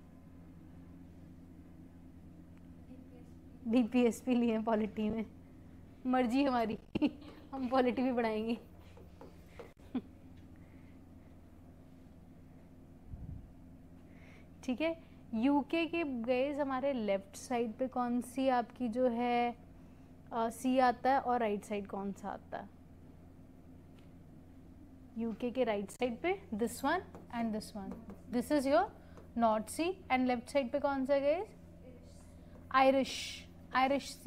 बीपीएसपी लिए पॉलिटी में, मर्जी हमारी हम पॉलिटी भी बढ़ाएंगे। ठीक है। यूके के गए हमारे लेफ्ट साइड पे कौन सी आपकी जो है सी uh, आता है, और राइट साइड कौन सा आता है? यूके के राइट साइड पे this one and this one, this is your North Sea, and left side पे कौन सा गए? Irish, Irish Sea,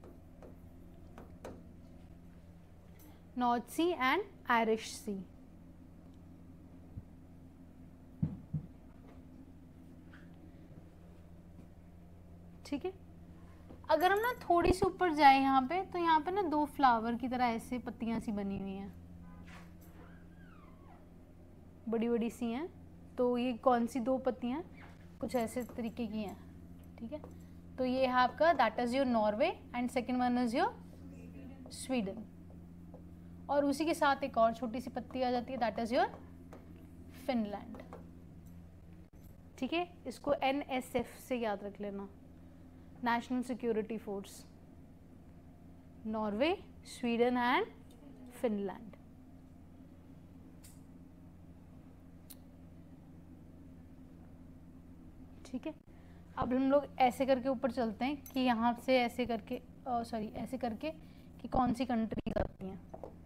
North Sea and Irish Sea. ठीक है। अगर हम ना थोड़ी सी ऊपर जाए यहाँ पे, तो यहाँ पे ना दो फ्लावर की तरह ऐसे पत्तियां सी बनी हुई हैं, बड़ी बड़ी सी हैं। तो ये कौन सी दो पत्तियां? कुछ ऐसे तरीके की हैं। ठीक है। तो ये है आपका that is your Norway and second one is your Sweden, और उसी के साथ एक और छोटी सी पत्ती आ जाती है दैट इज योर फिनलैंड। ठीक है। इसको एन एस एफ से याद रख लेना, national security force, Norway, Sweden and Finland. ठीक है। अब हम लोग ऐसे करके ऊपर चलते हैं कि यहाँ से ऐसे करके, सॉरी ऐसे करके कि कौन सी कंट्रीज आती हैं।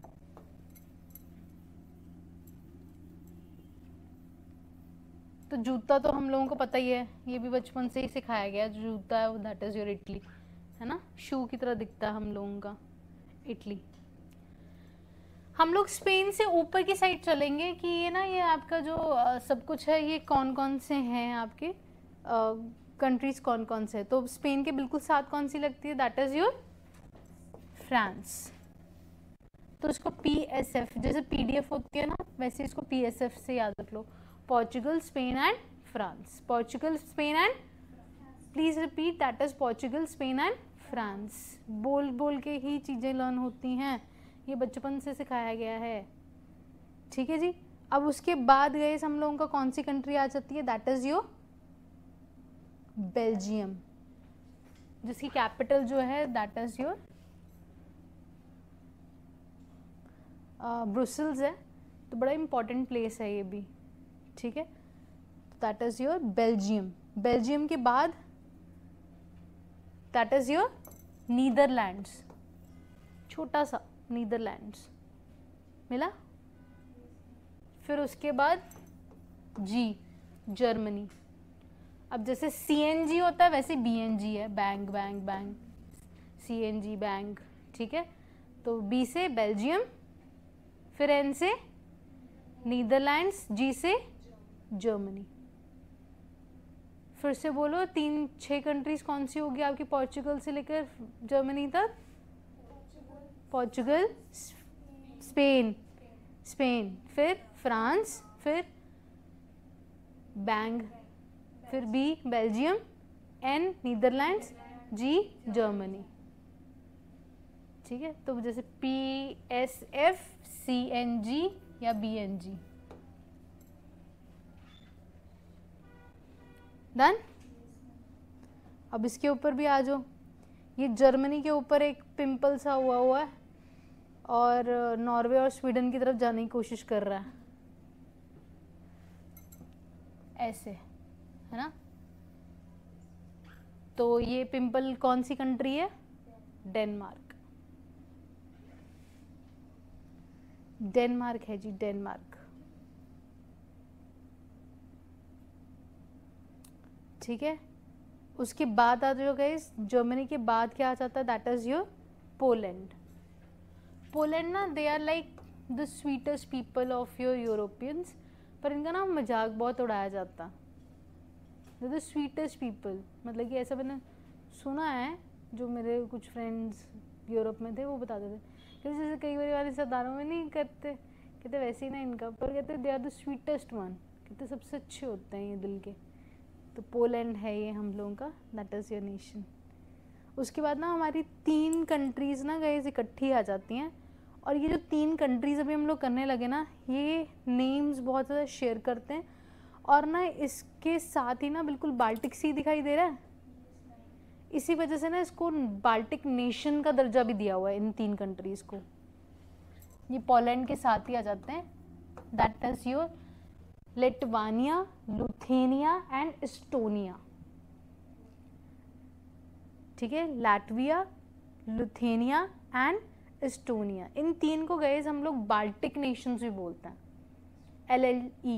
तो जूता तो हम लोगों को पता ही है, ये भी बचपन से ही सिखाया गया, जो जूता है वो दैट इज योर इटली, है ना, शू की तरह दिखता है हम लोगों का इटली। हम लोग स्पेन से ऊपर की साइड चलेंगे कि ये ना, ये आपका जो आ, सब कुछ है ये कौन कौन से हैं आपके कंट्रीज, कौन कौन से है। तो स्पेन के बिल्कुल साथ कौन सी लगती है? That is your France. तो इसको पी एस एफ, जैसे पीडीएफ होती है ना वैसे इसको पी एस एफ से याद रख लो, Portugal, Spain and France. Portugal, Spain and, please repeat, that is Portugal, Spain and France. बोल बोल के ही चीज़ें लर्न होती हैं, ये बचपन से सिखाया गया है, ठीक है जी। अब उसके बाद गए हम लोगों का कौन सी कंट्री आ जाती है, दैट इज योर बेल्जियम, जिसकी कैपिटल जो है दैट इज योर ब्रुसेल्स है, तो बड़ा इंपॉर्टेंट प्लेस है ये भी, ठीक है। That is your Belgium. Belgium के बाद दैट इज योर नीदरलैंड्स, छोटा सा नीदरलैंड्स मिला। फिर उसके बाद जी जर्मनी। अब जैसे सी एन जी होता है वैसे बी एन जी है, bank bank bank, C N G bank, ठीक है। तो बी से बेल्जियम, फिर एन से नीदरलैंड्स, जी से जर्मनी। फिर से बोलो, तीन छह कंट्रीज कौन सी होगी आपकी पोर्चुगल से लेकर जर्मनी तक? पोर्चुगल, स्पेन, स्पेन, फिर फ्रांस, फिर बैंग, फिर B Belgium, N Netherlands, G Germany, ठीक है। तो जैसे P S F, C N G या बी एन जी, डन। अब इसके ऊपर भी आ जाओ, ये जर्मनी के ऊपर एक पिंपल सा हुआ हुआ है और नॉर्वे और स्वीडन की तरफ जाने की कोशिश कर रहा है, ऐसे है ना। तो ये पिंपल कौन सी कंट्री है? डेनमार्क, डेनमार्क है जी, डेनमार्क, ठीक है। उसके बाद आ जाओ गाइस, जर्मनी के बाद क्या आ जाता है, that is your Poland. Poland ना, they are like the sweetest people of your Europeans, पर इनका ना मजाक बहुत उड़ाया जाता, दे द स्वीटेस्ट पीपल, मतलब कि ऐसा मैंने सुना है, जो मेरे कुछ फ्रेंड्स यूरोप में थे वो बताते थे कि जैसे कई बार वाले सरदारों में नहीं करते, कहते वैसे ही ना इनका, पर कहते they are the sweetest one, कहते सबसे अच्छे होते हैं ये दिल के। तो पोलैंड है ये हम लोगों का, दैट इज़ योर नेशन। उसके बाद ना हमारी तीन कंट्रीज़ ना गए इकट्ठी आ जाती हैं, और ये जो तीन कंट्रीज़ अभी हम लोग करने लगे ना, ये नेम्स बहुत ज़्यादा शेयर करते हैं, और ना इसके साथ ही ना बिल्कुल बाल्टिक सी दिखाई दे रहा है, इसी वजह से ना इसको बाल्टिक नेशन का दर्जा भी दिया हुआ है इन तीन कंट्रीज़ को। ये पोलैंड के साथ ही आ जाते हैं, that is your Lithuania, Lithuania and Estonia, ठीक है। लैटविया, लिथुआनिया एंड एस्टोनिया, इन तीन को गए हम लोग बाल्टिक नेशंस भी बोलते हैं, एल एल ई।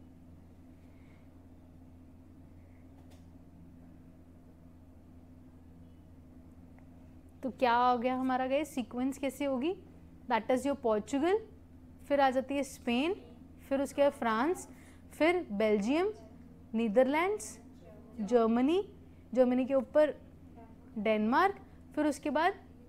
तो क्या हो गया हमारा गए, सीक्वेंस कैसे होगी, दैट इज योर पोर्चुगल, फिर आ जाती है स्पेन, फिर उसके बाद फ्रांस, फिर बेल्जियम, नीदरलैंड्स, जर्मनी, जर्मनी के ऊपर डेनमार्क, फिर उसके बाद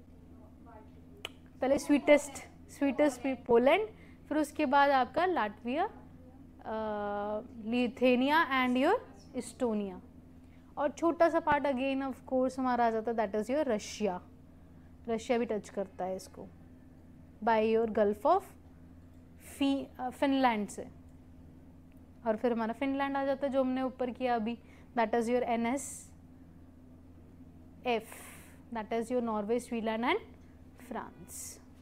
पहले स्वीटेस्ट स्वीटेस्ट पोलैंड, फिर उसके बाद आपका Latvia, Lithuania and your Estonia, और छोटा सा पार्ट अगेन ऑफ कोर्स हमारा आ जाता है, that is your Russia. Russia भी टच करता है इसको by your Gulf of Finland से, और फिर हमारा फिनलैंड आ जाता है जो हमने ऊपर किया अभी, that is your N S F, that is your Norway, Sweden and France,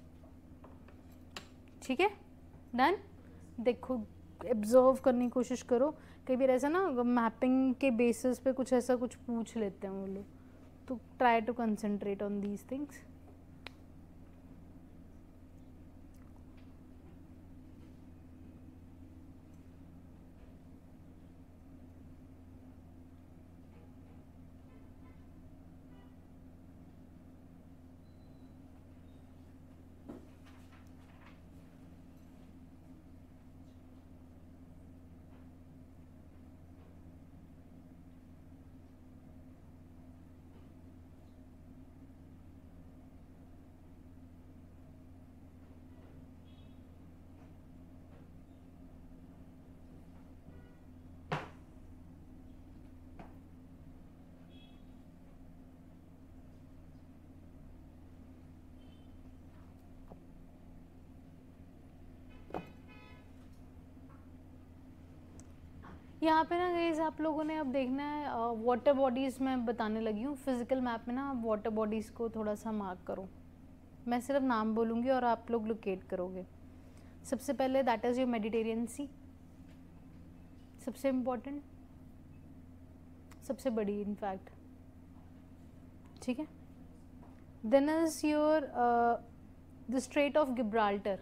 ठीक है, डन। देखो एब्जर्व करने की कोशिश करो, कई बार ऐसा ना मैपिंग के बेसिस पे कुछ ऐसा कुछ पूछ लेते हैं वो लोग, तो try to concentrate on these things. यहाँ पे ना गाइस आप लोगों ने अब देखना है वाटर बॉडीज़ मैं बताने लगी हूँ। फिजिकल मैप में ना आप वाटर बॉडीज़ को थोड़ा सा मार्क करो। मैं सिर्फ नाम बोलूँगी और आप लोग लोकेट करोगे। सबसे पहले that is your Mediterranean Sea, सबसे इम्पोर्टेंट, सबसे बड़ी इनफैक्ट, ठीक है। Then is your the Strait of Gibraltar,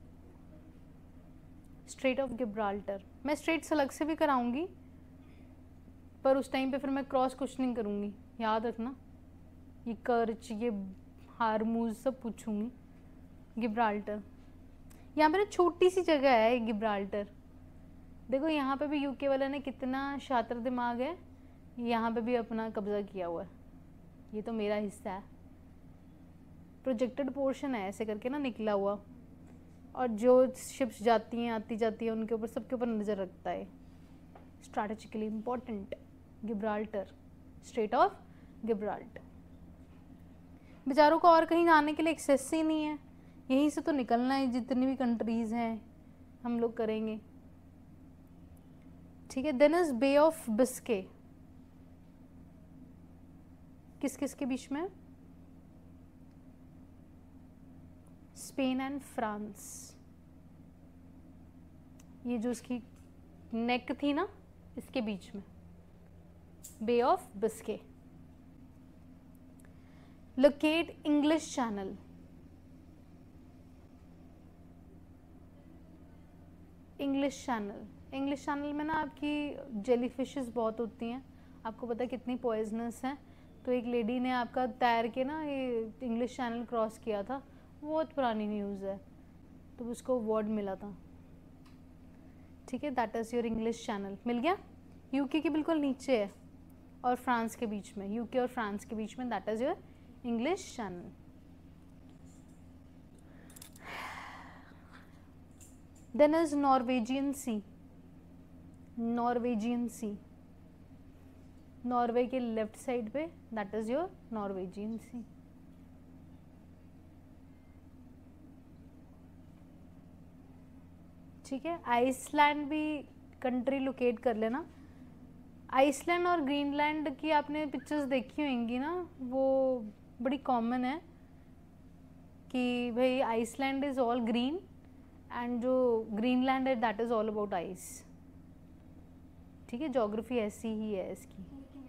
Strait of Gibraltar. मैं स्ट्रेट्स अलग से भी कराऊंगी, पर उस टाइम पे फिर मैं क्रॉस क्वेश्चनिंग करूंगी, याद रखना। ये कर्च, ये हारमूज सब पूछूंगी। गिब्राल्टर, यहाँ पे ना छोटी सी जगह है गिब्राल्टर। देखो यहाँ पे भी यूके वाला ने कितना शातिर दिमाग है, यहाँ पे भी अपना कब्जा किया हुआ है। ये तो मेरा हिस्सा है, प्रोजेक्टेड पोर्शन है ऐसे करके ना निकला हुआ, और जो शिप्स जाती हैं आती जाती हैं उनके ऊपर, सबके ऊपर नज़र रखता है। Strategically important Gibraltar, Strait of Gibraltar. बेचारों को और कहीं जाने के लिए एक्सेस ही नहीं है, यहीं से तो निकलना है। जितनी भी कंट्रीज़ हैं हम लोग करेंगे, ठीक है। Then is Bay of Biscay, किस किस के बीच में? Spain and France. ये जो इसकी नेक थी ना, इसके बीच में Bay of Biscay. Locate English Channel, English Channel, English Channel में ना आपकी जेली फिशेस बहुत होती हैं। आपको पता है कितनी पॉइजनस हैं। तो एक लेडी ने आपका तैर के ना ये इंग्लिश चैनल क्रॉस किया था, बहुत पुरानी न्यूज़ है, तो उसको अवार्ड मिला था, ठीक है। That is your English Channel, मिल गया। यूके के बिल्कुल नीचे है और फ्रांस के बीच में, यूके और फ्रांस के बीच में, that is your English Channel. Then is Norwegian Sea, Norwegian Sea, Norway के लेफ्ट साइड पे, that is your Norwegian Sea. ठीक है। आइसलैंड भी कंट्री लोकेट कर लेना। आइसलैंड और ग्रीनलैंड की आपने पिक्चर्स देखी होंगी ना, वो बड़ी कॉमन है कि भाई Iceland is all green and जो ग्रीनलैंड है that is all about ice, ठीक है। ज्योग्राफी ऐसी ही है इसकी।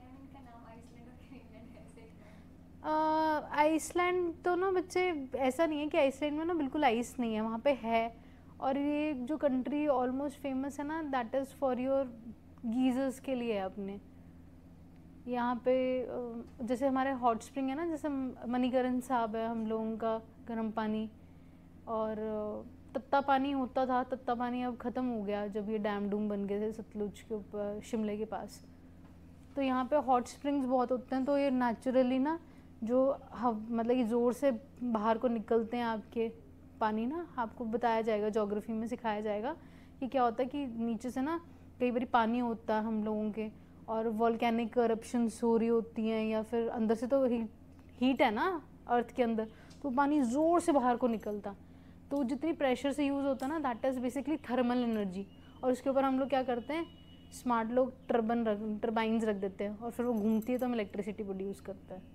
आइसलैंड uh, तो ना बच्चे ऐसा नहीं है कि आइसलैंड में ना बिल्कुल आइस नहीं है, वहाँ पे है। और ये जो कंट्री ऑलमोस्ट फेमस है ना, that is for your geysers के लिए है अपने। यहाँ पे जैसे हमारे हॉट स्प्रिंग है ना, जैसे मणिकरण साहब है हम लोगों का गर्म पानी, और तत्ता पानी होता था, तत्ता पानी अब ख़त्म हो गया जब ये डैम डूम बन गए थे सतलुज के ऊपर शिमले के पास। तो यहाँ पे हॉट स्प्रिंग्स बहुत होते हैं, तो ये नेचुरली ना जो हव मतलब कि ज़ोर से बाहर को निकलते हैं आपके पानी ना, आपको बताया जाएगा, ज्योग्राफी में सिखाया जाएगा कि क्या होता है कि नीचे से ना कई बार पानी होता है हम लोगों के, और वॉल्केनिक करप्शंस हो रही होती हैं, या फिर अंदर से तो हीट हीट है ना अर्थ के अंदर, तो पानी ज़ोर से बाहर को निकलता, तो जितनी प्रेशर से यूज़ होता है ना, that is basically thermal energy. और उसके ऊपर हम लोग क्या करते हैं, स्मार्ट लोग टर्बन रख टर्बाइंस रख देते हैं, और फिर वो घूमती है तो हम इलेक्ट्रिसिटी प्रोड्यूस करता है।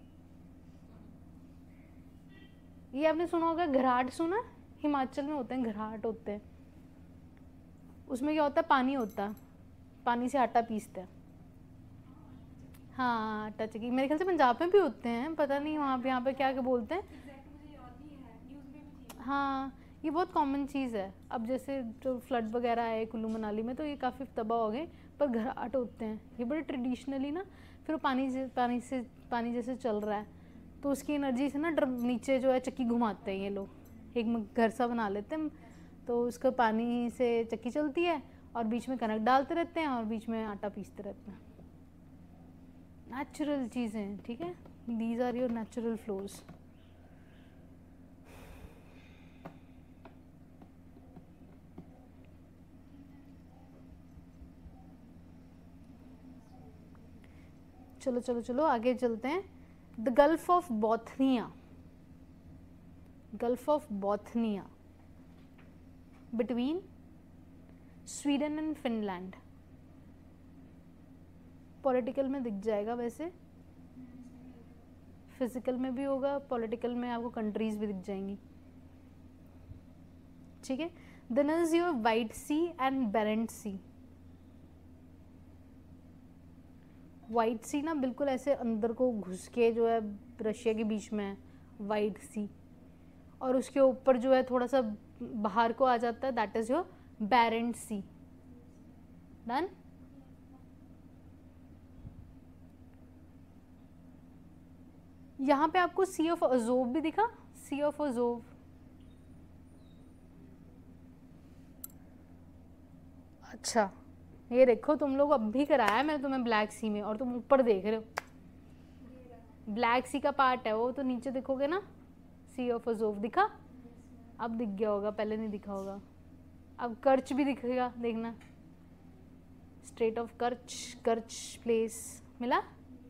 ये आपने सुना होगा घराट, सुना? हिमाचल में होते हैं घराट होते हैं, उसमें क्या होता है, पानी होता है, पानी से आटा पीसते हैं। हाँ आटा चक्की, मेरे ख्याल से पंजाब में भी होते हैं, पता नहीं वहाँ पे यहाँ पे क्या क्या बोलते हैं। हाँ ये बहुत कॉमन चीज़ है। अब जैसे जो फ्लड वगैरह आए कुल्लू मनाली में, तो ये काफ़ी तबाह हो गए, पर घराट होते हैं ये बड़े ट्रेडिशनली ना। फिर वो पानी से पानी से पानी जैसे चल रहा है, तो उसकी एनर्जी से ना नीचे जो है चक्की घुमाते हैं ये लोग, एक घर सा बना लेते हैं, तो उसका पानी से चक्की चलती है और बीच में कनक डालते रहते हैं और बीच में आटा पीसते रहते हैं। नेचुरल चीज़ें, ठीक है, these are your natural flows. चलो चलो चलो आगे चलते हैं। The Gulf of Bothnia, Gulf of Bothnia between Sweden and Finland, political में दिख जाएगा, वैसे फिजिकल में भी होगा, पॉलिटिकल में आपको कंट्रीज भी दिख जाएंगी, ठीक है। Then is your White Sea and Barents Sea. White Sea ना बिल्कुल ऐसे अंदर को घुस के जो है रशिया के बीच में है वाइट सी, और उसके ऊपर जो है थोड़ा सा बाहर को आ जाता है, that is your Barents Sea. Done. यहाँ पे आपको सी ऑफ अजोव भी दिखा, सी ऑफ अजोव। अच्छा ये देखो तुम लोग अब भी कराया मैंने तुम्हें ब्लैक सी में, और तुम ऊपर देख रहे हो। ब्लैक सी का पार्ट है वो, तो नीचे देखोगे ना सी ऑफ अजोव दिखा, अब दिख गया होगा, पहले नहीं दिखा होगा। अब कर्च भी दिखेगा, देखना Strait of Kerch, Kerch place मिला।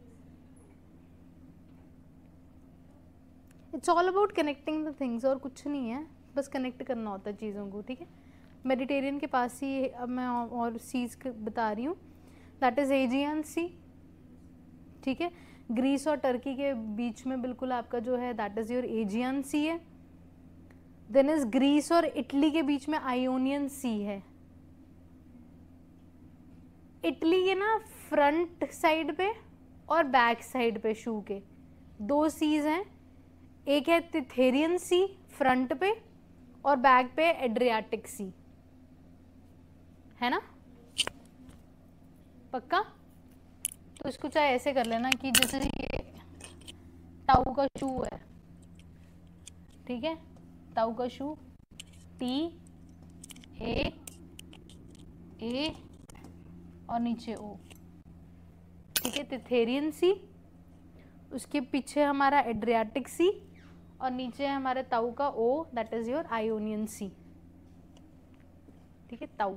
It's all about connecting the things, और कुछ नहीं है, बस कनेक्ट करना होता है चीज़ों को, ठीक है। मेडिटेरियन के पास ही अब मैं और सीज बता रही हूँ, दैट इज एजियन सी, ठीक है। ग्रीस और टर्की के बीच में बिल्कुल आपका जो है that is your Aegean Sea है। देन इज ग्रीस और इटली के बीच में आयोनियन सी है। इटली के ना फ्रंट साइड पे और बैक साइड पे शू के दो सीज हैं, एक है तिथेरियन सी फ्रंट पे और बैक पे एड्रियाटिक सी, है ना, पक्का। तो इसको चाहे ऐसे कर लेना कि जैसे ये टाउ का शू है, ठीक है, टाउ का शू, टी ए ए और नीचे ओ, ठीक है, तिथेरियन सी, उसके पीछे हमारा एड्रियाटिक सी और नीचे है हमारे ताऊ का ओ, that is your Ionian Sea, ठीक है, ताऊ।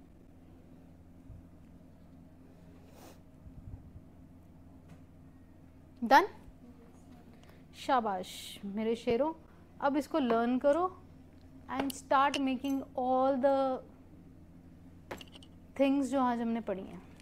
डन। शाबाश मेरे शेरों, अब इसको लर्न करो and start making all the things जो आज हमने पढ़ी हैं।